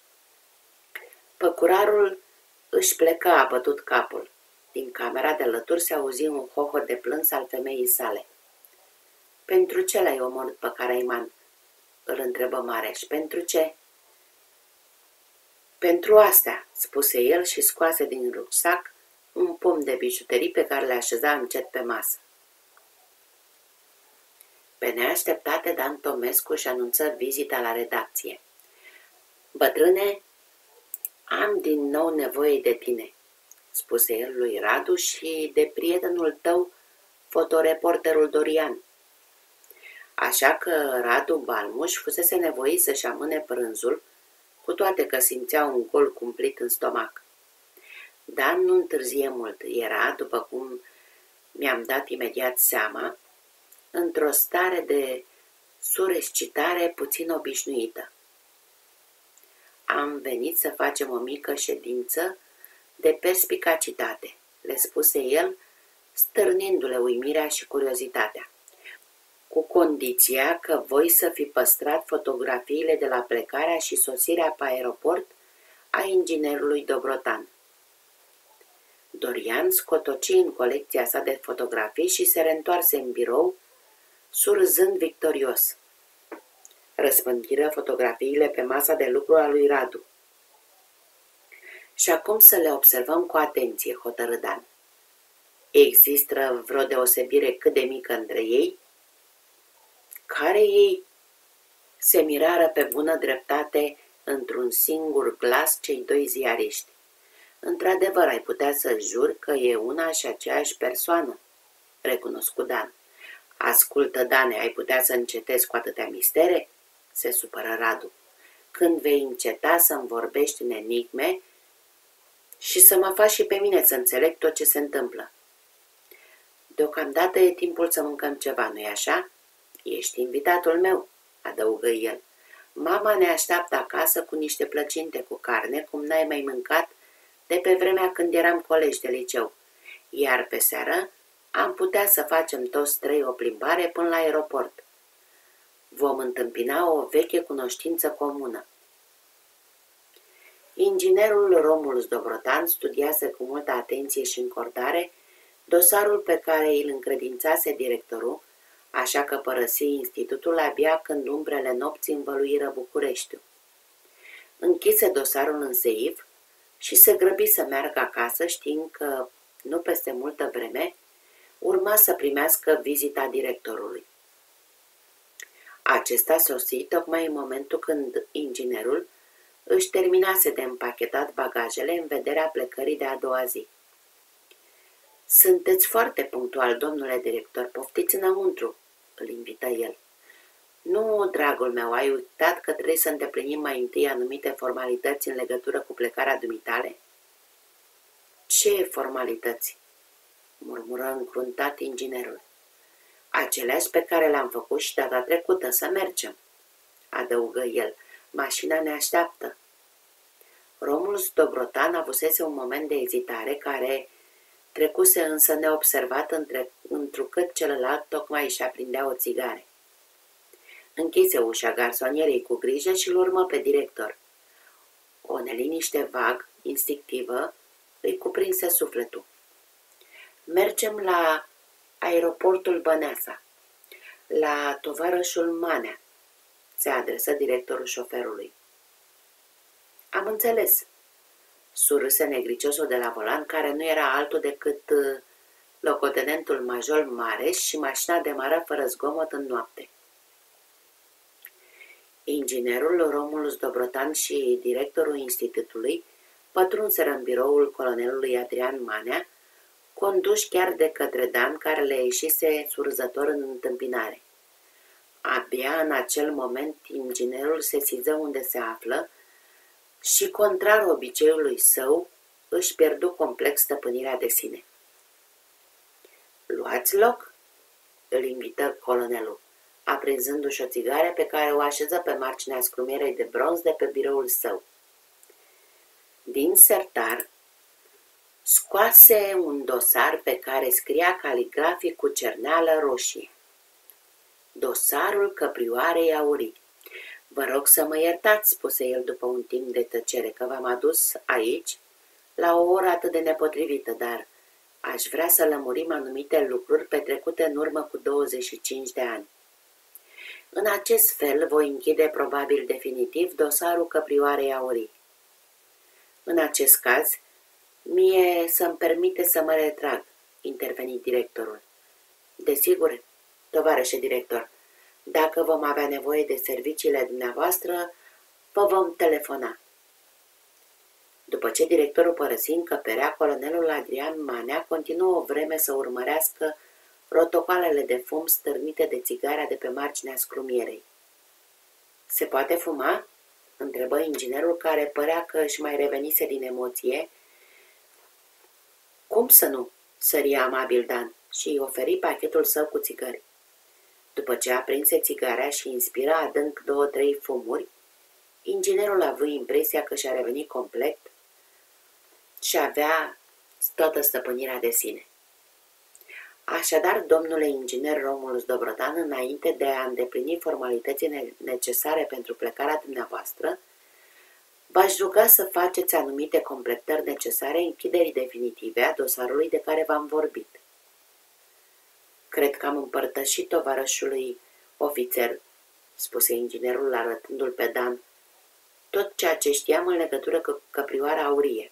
Păcurarul își plecă abătut capul. Din camera de alături se auzi un hohot de plâns al femeii sale. „Pentru ce l-ai omorât pe Caraiman?" îl întrebă Mareș. „Pentru ce?" „Pentru astea," spuse el și scoase din rucsac un pom de bijuterii pe care le așeza încet pe masă. Pe neașteptate, Dan Tomescu își anunță vizita la redacție. „Bătrâne, am din nou nevoie de tine," spuse el lui Radu, „și de prietenul tău, fotoreporterul Dorian." Așa că Radu Balmuș fusese nevoit să-și amâne prânzul, cu toate că simțea un gol cumplit în stomac. Dan nu întârzie mult. Era, după cum mi-am dat imediat seama, într-o stare de surescitare puțin obișnuită. „Am venit să facem o mică ședință de perspicacitate," le spuse el, stârnindu-le uimirea și curiozitatea. cu condiția că voi să fi păstrat fotografiile de la plecarea și sosirea pe aeroport a inginerului Dobrotan. Dorian scotoci în colecția sa de fotografii și se reîntoarse în birou, surzând victorios. Răspândiră fotografiile pe masa de lucru a lui Radu. Și acum să le observăm cu atenție, hotărâ Dan. Există vreo deosebire cât de mică între ei? Care ei? Se mirară pe bună dreptate într-un singur glas cei doi ziariști. Într-adevăr, ai putea să juri că e una și aceeași persoană, recunoscu Dan. Ascultă, Dane, ai putea să încetezi cu atâtea mistere? Se supără Radu. Când vei înceta să-mi vorbești în enigme și să mă faci și pe mine să înțeleg tot ce se întâmplă. Deocamdată e timpul să mâncăm ceva, nu-i așa? Ești invitatul meu, adăugă el. Mama ne așteaptă acasă cu niște plăcinte cu carne, cum n-ai mai mâncat de pe vremea când eram colegi de liceu. Iar pe seară am putea să facem toți trei o plimbare până la aeroport. Vom întâmpina o veche cunoștință comună. Inginerul Romulus Dobrotan studiase cu multă atenție și încordare dosarul pe care îl încredințase directorul, așa că părăsi institutul abia când umbrele nopții învăluiră Bucureștiul. Închise dosarul în seif și se grăbi să meargă acasă, știind că, nu peste multă vreme, urma să primească vizita directorului. Acesta sosi tocmai în momentul când inginerul își terminase de împachetat bagajele în vederea plecării de a doua zi. Sunteți foarte punctual, domnule director, poftiți înăuntru, îl invită el. Nu, dragul meu, ai uitat că trebuie să îndeplinim mai întâi anumite formalități în legătură cu plecarea dumitale? Ce formalități? Murmură încruntat inginerul. Aceleași pe care le-am făcut și data trecută, să mergem, adăugă el. Mașina ne așteaptă. Romulus Dobrotan avusese un moment de ezitare care trecuse însă neobservat între, întrucât celălalt tocmai își aprindea o țigare. Închise ușa garsonierei cu grijă și îl urmă pe director. O neliniște vag, instinctivă, îi cuprinse sufletul. Mergem la aeroportul Băneasa, la tovarășul Manea, se adresă directorul șoferului. Am înțeles, surâse negriciosul de la volan, care nu era altul decât locotenentul major Mareș, și mașina demară fără zgomot în noapte. Inginerul Romulus Dobrotan și directorul institutului pătrunseră în biroul colonelului Adrian Manea, conduși chiar de către Dan, care le ieșise surzător în întâmpinare. Abia în acel moment inginerul se sesiză unde se află și, contrar obiceiului său, își pierdu complex stăpânirea de sine. Luați loc, îl invită colonelul, aprinzându-și o țigară pe care o așeză pe marginea scrumierei de bronz de pe biroul său. Din sertar scoase un dosar pe care scria caligrafic cu cerneală roșie. Dosarul căprioarei aurii. Vă rog să mă iertați, spuse el după un timp de tăcere, că v-am adus aici la o oră atât de nepotrivită, dar aș vrea să lămurim anumite lucruri petrecute în urmă cu douăzeci și cinci de ani. În acest fel voi închide probabil definitiv dosarul căprioarei aurii. În acest caz, mie să-mi permite să mă retrag, interveni directorul. Desigur, tovarășe director, dacă vom avea nevoie de serviciile dumneavoastră, vă vom telefona. După ce directorul părăsi încăperea, colonelul Adrian Manea continuă o vreme să urmărească rotocoalele de fum stârnite de țigara de pe marginea scrumierei. Se poate fuma? Întrebă inginerul, care părea că își mai revenise din emoție. Cum să nu? Sări amabil Dan și îi oferi pachetul său cu țigări. După ce aprinse țigarea și inspira adânc două-trei fumuri, inginerul a avut impresia că și-a revenit complet și avea toată stăpânirea de sine. Așadar, domnule inginer Romulus Dobrotan, înainte de a îndeplini formalitățile necesare pentru plecarea dumneavoastră, v-aș ruga să faceți anumite completări necesare închiderii definitive a dosarului de care v-am vorbit. Cred că am împărtășit tovarășului ofițer, spuse inginerul arătându-l pe Dan, tot ceea ce știam în legătură cu căprioara aurie.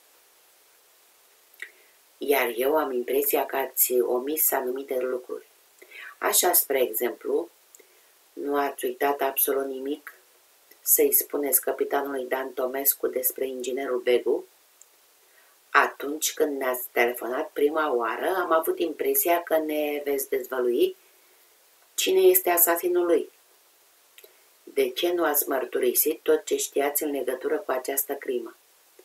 Iar eu am impresia că ați omis anumite lucruri. Așa, spre exemplu, nu ați uitat absolut nimic să-i spuneți capitanului Dan Tomescu despre inginerul Begu? Atunci când ne-ați telefonat prima oară, am avut impresia că ne veți dezvălui cine este asasinul lui. De ce nu ați mărturisit tot ce știați în legătură cu această crimă?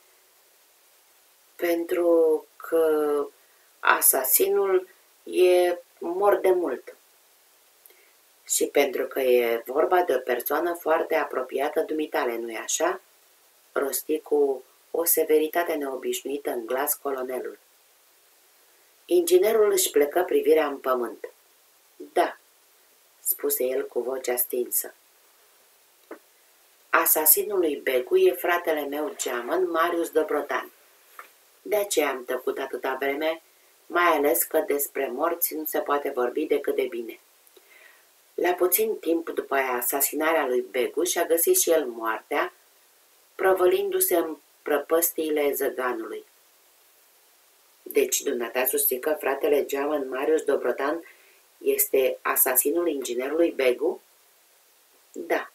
Pentru că asasinul e mort de mult. Și pentru că e vorba de o persoană foarte apropiată dumitale, nu-i așa? Rosti cu o severitate neobișnuită în glas colonelul. Inginerul își plecă privirea în pământ. Da, spuse el cu vocea stinsă. Asasinul lui Begu e fratele meu geamăn, Marius Dobrotan. De aceea am tăcut atâta vreme, mai ales că despre morți nu se poate vorbi decât de bine. La puțin timp după asasinarea lui Begu și-a găsit și el moartea, prăvălindu-se în prăpăstiile Zăganului. Deci, dumneata susții că fratele geamăn Marius Dobrotan este asasinul inginerului Begu? Da.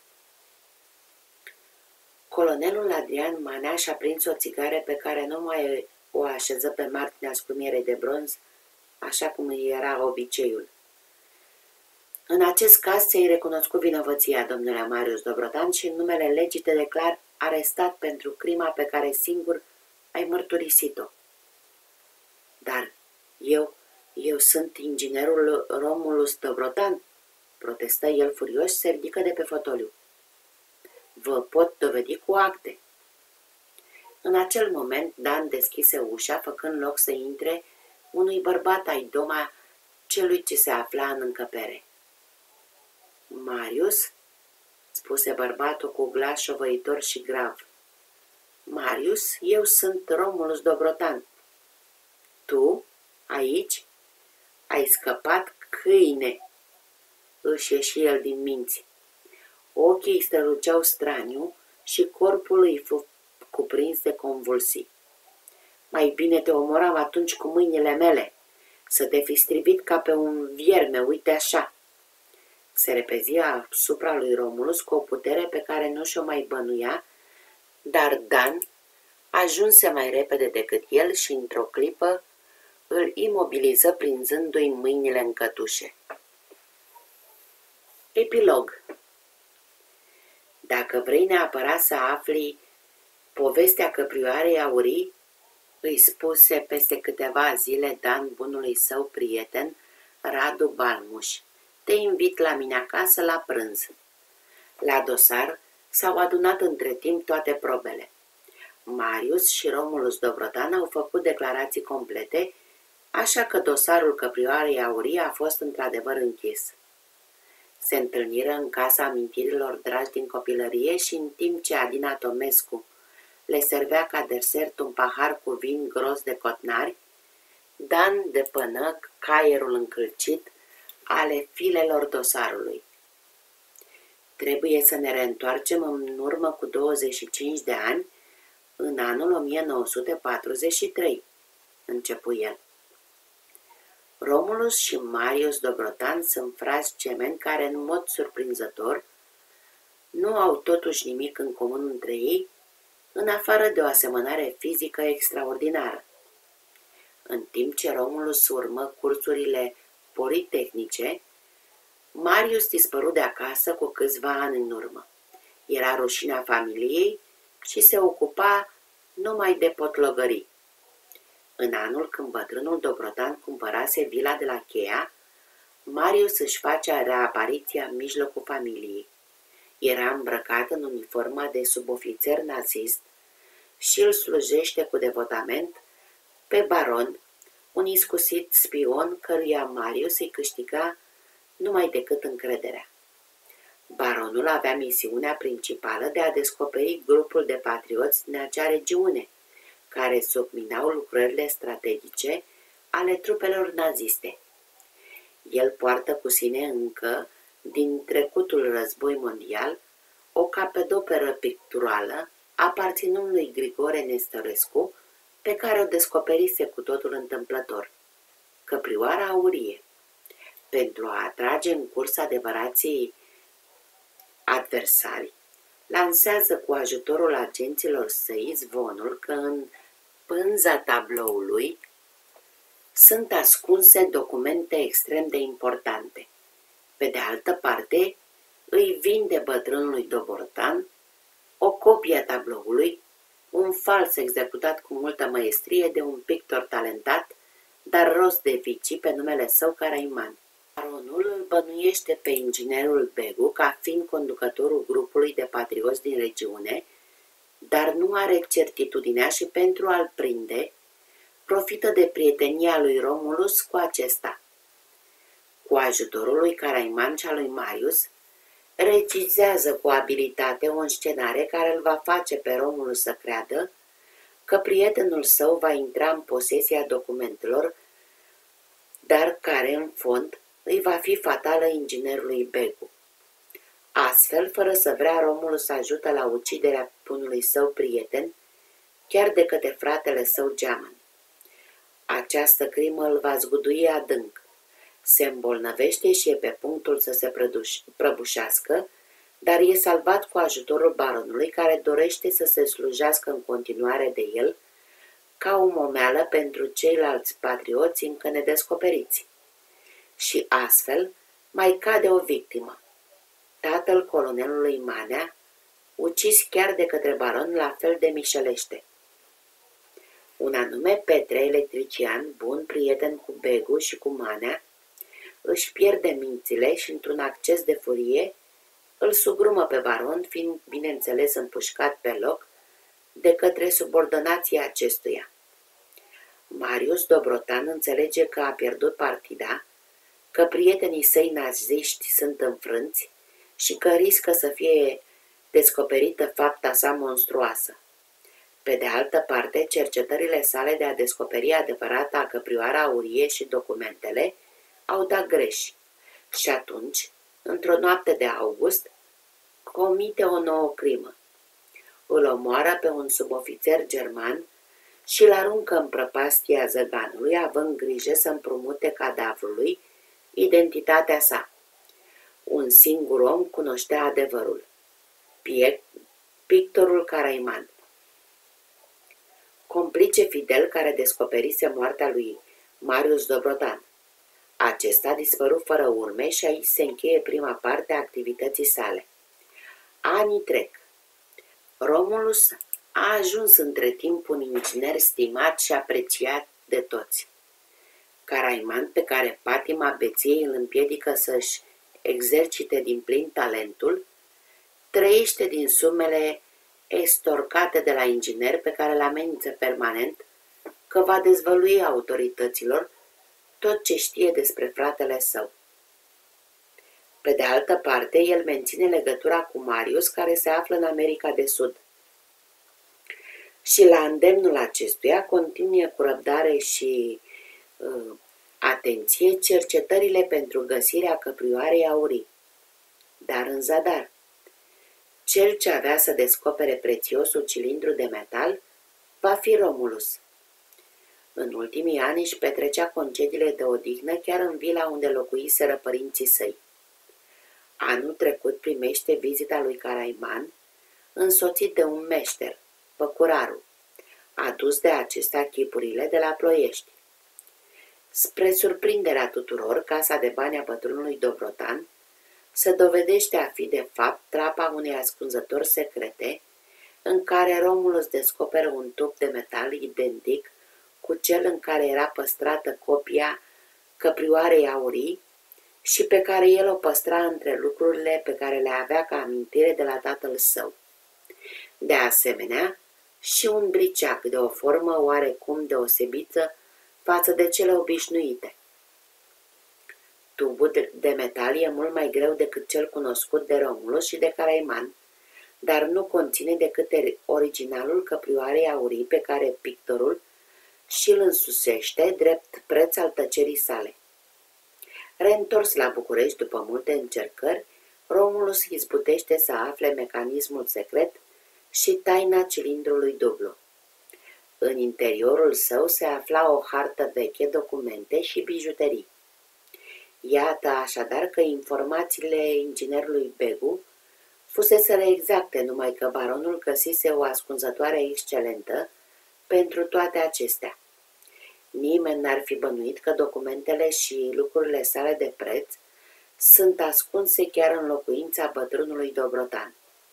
Colonelul Adrian Manea și-a prins o țigară pe care nu mai o așeză pe marginea scrumierei de bronz, așa cum îi era obiceiul. În acest caz ți-ai recunoscut vinovăția, domnule Marius Dobrotan, și în numele legii te declar arestat pentru crima pe care singur ai mărturisit-o. Dar eu, eu sunt inginerul Romulus Dobrotan, protestă el furios și se ridică de pe fotoliu. Vă pot dovedi cu acte. În acel moment, Dan deschise ușa, făcând loc să intre unui bărbat ai doma celui ce se afla în încăpere. Marius, spuse bărbatul cu glas șovăitor și grav. Marius, eu sunt Romulus Dobrotan. Tu, aici, ai scăpat, câine, își ieși el din minți. Ochii îi străluceau straniu și corpul îi fu cuprins de convulsii. Mai bine te omoram atunci cu mâinile mele, să te fi strivit ca pe un vierme, uite așa. Se repezi asupra lui Romulus cu o putere pe care nu și-o mai bănuia, dar Dan ajunse mai repede decât el și într-o clipă îl imobiliză prinzându-i mâinile în cătușe. Epilog. Dacă vrei neapărat să afli povestea căprioarei aurii, îi spuse peste câteva zile Dan bunului său prieten, Radu Balmuș, te invit la mine acasă la prânz. La dosar s-au adunat între timp toate probele. Marius și Romulus Dobrotan au făcut declarații complete, așa că dosarul căprioarei aurii a fost într-adevăr închis. Se întâlniră în casa amintirilor dragi din copilărie și în timp ce Adina Tomescu le servea ca desert un pahar cu vin gros de cotnari, Dan depănă caierul încălcit ale filelor dosarului. Trebuie să ne reîntoarcem în urmă cu douăzeci și cinci de ani, în anul o mie nouă sute patruzeci și trei, începu el. Romulus și Marius Dobrotan sunt frați gemeni care, în mod surprinzător, nu au totuși nimic în comun între ei, în afară de o asemănare fizică extraordinară. În timp ce Romulus urmă cursurile politehnice, Marius dispăru de acasă cu câțiva ani în urmă. Era rușinea familiei și se ocupa numai de potlogării. În anul când bătrânul Dobrotan cumpărase vila de la Cheia, Marius își face reapariția în mijlocul familiei. Era îmbrăcat în uniforma de subofițer nazist și îl slujește cu devotament pe baron, un iscusit spion căruia Marius îi câștiga numai decât încrederea. Baronul avea misiunea principală de a descoperi grupul de patrioți din acea regiune, care subminau lucrările strategice ale trupelor naziste. El poartă cu sine încă, din trecutul război mondial, o capedoperă picturală aparținând lui Grigore Nestărescu, pe care o descoperise cu totul întâmplător, Căprioara Aurie. Pentru a atrage în curs adevărații adversari, lansează cu ajutorul agenților săi zvonul că în pânza tabloului sunt ascunse documente extrem de importante. Pe de altă parte, îi vinde bătrânului Dobrotan o copie a tabloului, un fals executat cu multă măestrie de un pictor talentat, dar rost de vicii pe numele său Caraiman. Baronul îl bănuiește pe inginerul Begu ca fiind conducătorul grupului de patrioți din regiune, dar nu are certitudinea și pentru a-l prinde, profită de prietenia lui Romulus cu acesta. Cu ajutorul lui Caraiman și a lui Marius, regizează cu abilitate o înscenare care îl va face pe Romulus să creadă că prietenul său va intra în posesia documentelor, dar care, în fond, îi va fi fatală inginerului Begu. Astfel, fără să vrea, Romulus ajută la uciderea bunului său prieten, chiar de către fratele său Geamăn. Această crimă îl va zgudui adânc. Se îmbolnăvește și e pe punctul să se prăbușească, dar e salvat cu ajutorul baronului, care dorește să se slujească în continuare de el, ca o momeală pentru ceilalți patrioți încă nedescoperiți. Și astfel mai cade o victimă, tatăl colonelului Manea, ucis chiar de către baron la fel de mișelește. Un anume Petre, electrician, bun prieten cu Begu și cu Manea, își pierde mințile și, într-un acces de furie, îl sugrumă pe baron, fiind, bineînțeles, împușcat pe loc de către subordonația acestuia. Marius Dobrotan înțelege că a pierdut partida, că prietenii săi naziști sunt înfrânți și că riscă să fie descoperită fapta sa monstruoasă. Pe de altă parte, cercetările sale de a descoperi adevărata Căprioara Aurie și documentele au dat greș și atunci, într-o noapte de august, comite o nouă crimă. Îl omoară pe un subofițer german și îl aruncă în prăpastia Zăganului, având grijă să împrumute cadavrului identitatea sa. Un singur om cunoștea adevărul: pictorul Caraiman, complice fidel care descoperise moartea lui Marius Dobrotan. Acesta a dispărut fără urme și aici se încheie prima parte a activității sale. Anii trec. Romulus a ajuns între timp un inginer stimat și apreciat de toți. Caraiman, pe care patima beției îl împiedică să-și exercite din plin talentul, trăiește din sumele estorcate de la inginer, pe care le amenință permanent că va dezvălui autorităților tot ce știe despre fratele său. Pe de altă parte, el menține legătura cu Marius, care se află în America de Sud. Și la îndemnul acestuia continuă cu răbdare și uh, atenție cercetările pentru găsirea Căprioarei Aurii. Dar în zadar. Cel ce avea să descopere prețiosul cilindru de metal va fi Romulus. În ultimii ani își petrecea concediile de odihnă chiar în vila unde locuiseră părinții săi. Anul trecut primește vizita lui Caraiman, însoțit de un meșter, Păcuraru, adus de acesta chipurile de la Ploiești. Spre surprinderea tuturor, casa de bani a bătrânului Dobrotan se dovedește a fi de fapt trapa unei ascunzători secrete, în care Romulus descoperă un tub de metal identic cu cel în care era păstrată copia Căprioarei Aurii și pe care el o păstra între lucrurile pe care le avea ca amintire de la tatăl său. De asemenea, și un briceac de o formă oarecum deosebită față de cele obișnuite. Tubul de metal e mult mai greu decât cel cunoscut de Romulus și de Caraiman, dar nu conține decât originalul căprioarei aurii pe care pictorul și-l însusește drept preț al tăcerii sale. Reîntors la București după multe încercări, Romulus izbutește să afle mecanismul secret și taina cilindrului dublu. În interiorul său se afla o hartă veche, documente și bijuterii. Iată așadar că informațiile inginerului Begu fuseseră exacte, numai că baronul găsise o ascunzătoare excelentă pentru toate acestea. Nimeni n-ar fi bănuit că documentele și lucrurile sale de preț sunt ascunse chiar în locuința bătrânului Dobrotan.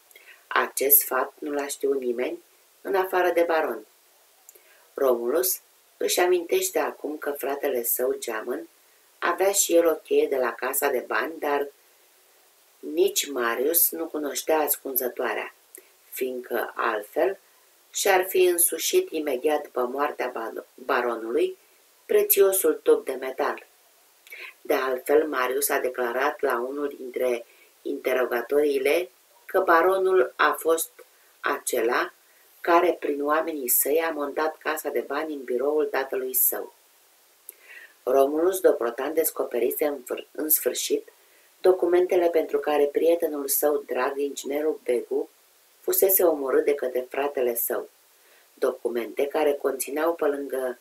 Acest fapt nu l-a știut nimeni, în afară de baron. Romulus își amintește acum că fratele său, Geamăn, avea și el o cheie de la casa de bani, dar nici Marius nu cunoștea ascunzătoarea, fiindcă altfel și-ar fi însușit imediat după moartea baronului prețiosul tub de metal. De altfel, Marius a declarat la unul dintre interogatoriile că baronul a fost acela care, prin oamenii săi, a montat casa de bani în biroul tatălui său. Romulus Dobrotan descoperise în, în sfârșit documentele pentru care prietenul său drag, inginerul Begu, fusese omorât de către fratele său. Documente care conțineau, pe lângă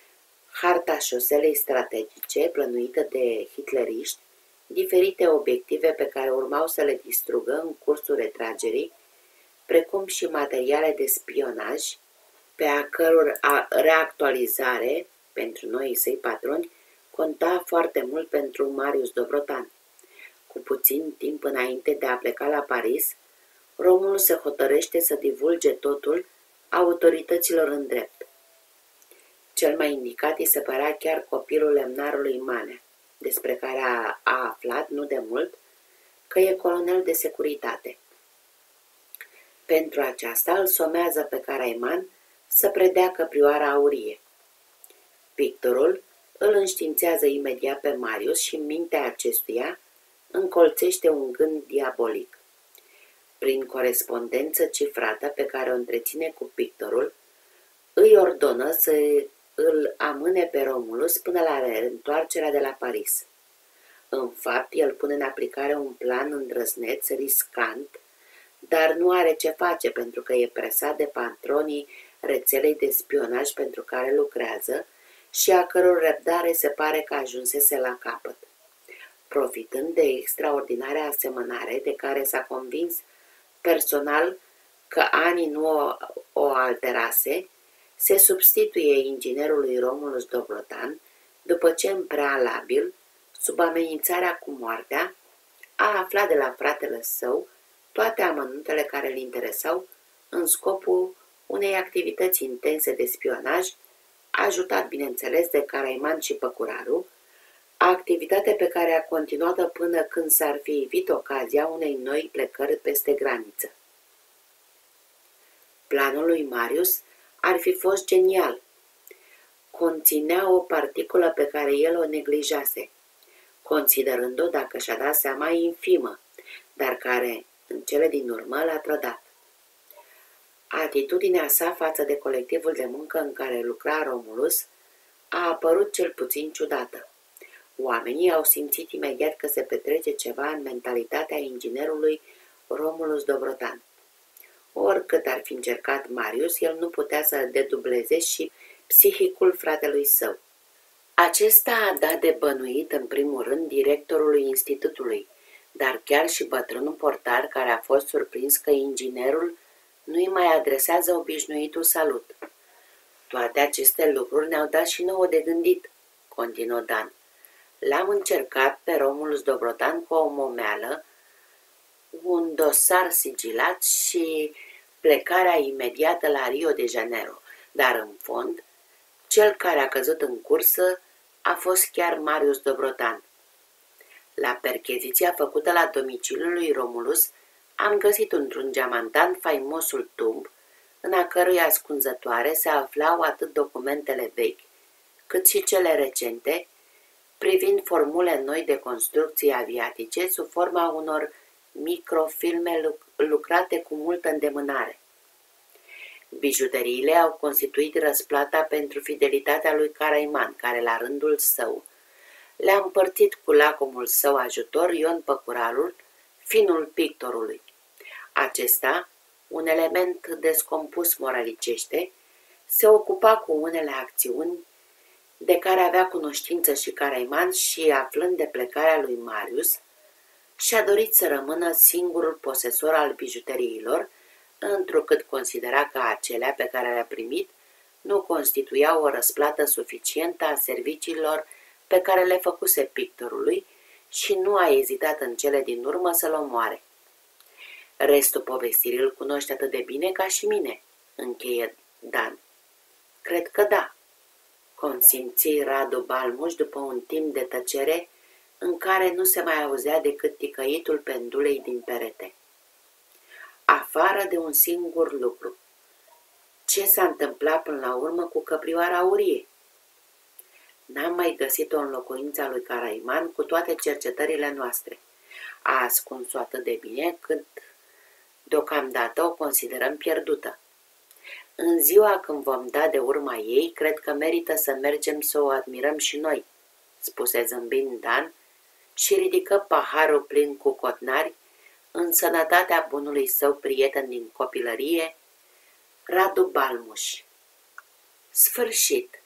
harta șoselei strategice plănuită de hitleriști, diferite obiective pe care urmau să le distrugă în cursul retragerii, precum și materiale de spionaj, pe a căror reactualizare, pentru noi săi patroni, conta foarte mult pentru Marius Dobrotan. Cu puțin timp înainte de a pleca la Paris, Romulus se hotărăște să divulge totul autorităților în drept. Cel mai indicat îi se părea chiar copilul lemnarului Manea, despre care a, a aflat nu de mult că e colonel de securitate. Pentru aceasta îl somează pe Caraiman să predea căprioara aurie. Pictorul îl înștiințează imediat pe Marius și în mintea acestuia încolțește un gând diabolic. Prin corespondență cifrată pe care o întreține cu pictorul, îi ordonă să îl amâne pe Romulus până la reîntoarcerea de la Paris. În fapt, el pune în aplicare un plan îndrăzneț, riscant, dar nu are ce face pentru că e presat de patronii rețelei de spionaj pentru care lucrează și a căror răbdare se pare că ajunsese la capăt. Profitând de extraordinarea asemănare de care s-a convins personal că anii nu o, o alterase, se substituie inginerului Romulus Dobrotan, după ce în prealabil, sub amenințarea cu moartea, a aflat de la fratele său toate amănuntele care îl interesau în scopul unei activități intense de spionaj, ajutat, bineînțeles, de Caraiman și Păcuraru, activitate pe care a continuat-o până când s-ar fi evit ocazia unei noi plecări peste graniță. Planul lui Marius ar fi fost genial. Conținea o particulă pe care el o neglijase, considerând-o, dacă și-a dat seama, infimă, dar care, în cele din urmă, l-a trădat. Atitudinea sa față de colectivul de muncă în care lucra Romulus a apărut cel puțin ciudată. Oamenii au simțit imediat că se petrece ceva în mentalitatea inginerului Romulus Dobrotan. Oricât ar fi încercat Marius, el nu putea să dedubleze și psihicul fratelui său. Acesta a dat de bănuit în primul rând directorului institutului, dar chiar și bătrânul portar care a fost surprins că inginerul nu-i mai adresează obișnuitul salut. Toate aceste lucruri ne-au dat și nouă de gândit, continuă Dan. L-am încercat pe Romulus Dobrotan cu o momeală, un dosar sigilat și plecarea imediată la Rio de Janeiro, dar în fond, cel care a căzut în cursă a fost chiar Marius Dobrotan. La percheziția făcută la domiciliul lui Romulus, am găsit într-un geamantan faimosul tub, în a cărui ascunzătoare se aflau atât documentele vechi, cât și cele recente, privind formule noi de construcții aviatice sub forma unor microfilme lucrate cu multă îndemânare. Bijuteriile au constituit răsplata pentru fidelitatea lui Caraiman, care la rândul său le-a împărțit cu lacomul său ajutor Ion Păcuralul, finul pictorului. Acesta, un element descompus moralicește, se ocupa cu unele acțiuni de care avea cunoștință și Caraiman și, aflând de plecarea lui Marius, și-a dorit să rămână singurul posesor al bijuteriilor, întrucât considera că acelea pe care le-a primit nu constituiau o răsplată suficientă a serviciilor pe care le făcuse pictorului și nu a ezitat în cele din urmă să-l omoare. Restul povestirii îl cunoște atât de bine ca și mine, încheie Dan. Cred că da, consimți Radu Balmuș după un timp de tăcere în care nu se mai auzea decât ticăitul pendulei din perete. Afară de un singur lucru. Ce s-a întâmplat până la urmă cu căprioara aurie? N-am mai găsit-o în locuința lui Caraiman cu toate cercetările noastre. A ascuns-o atât de bine cât deocamdată o considerăm pierdută. În ziua când vom da de urma ei, cred că merită să mergem să o admirăm și noi, spuse zâmbind Dan și ridică paharul plin cu cotnari în sănătatea bunului său prieten din copilărie, Radu Balmuș. Sfârșit.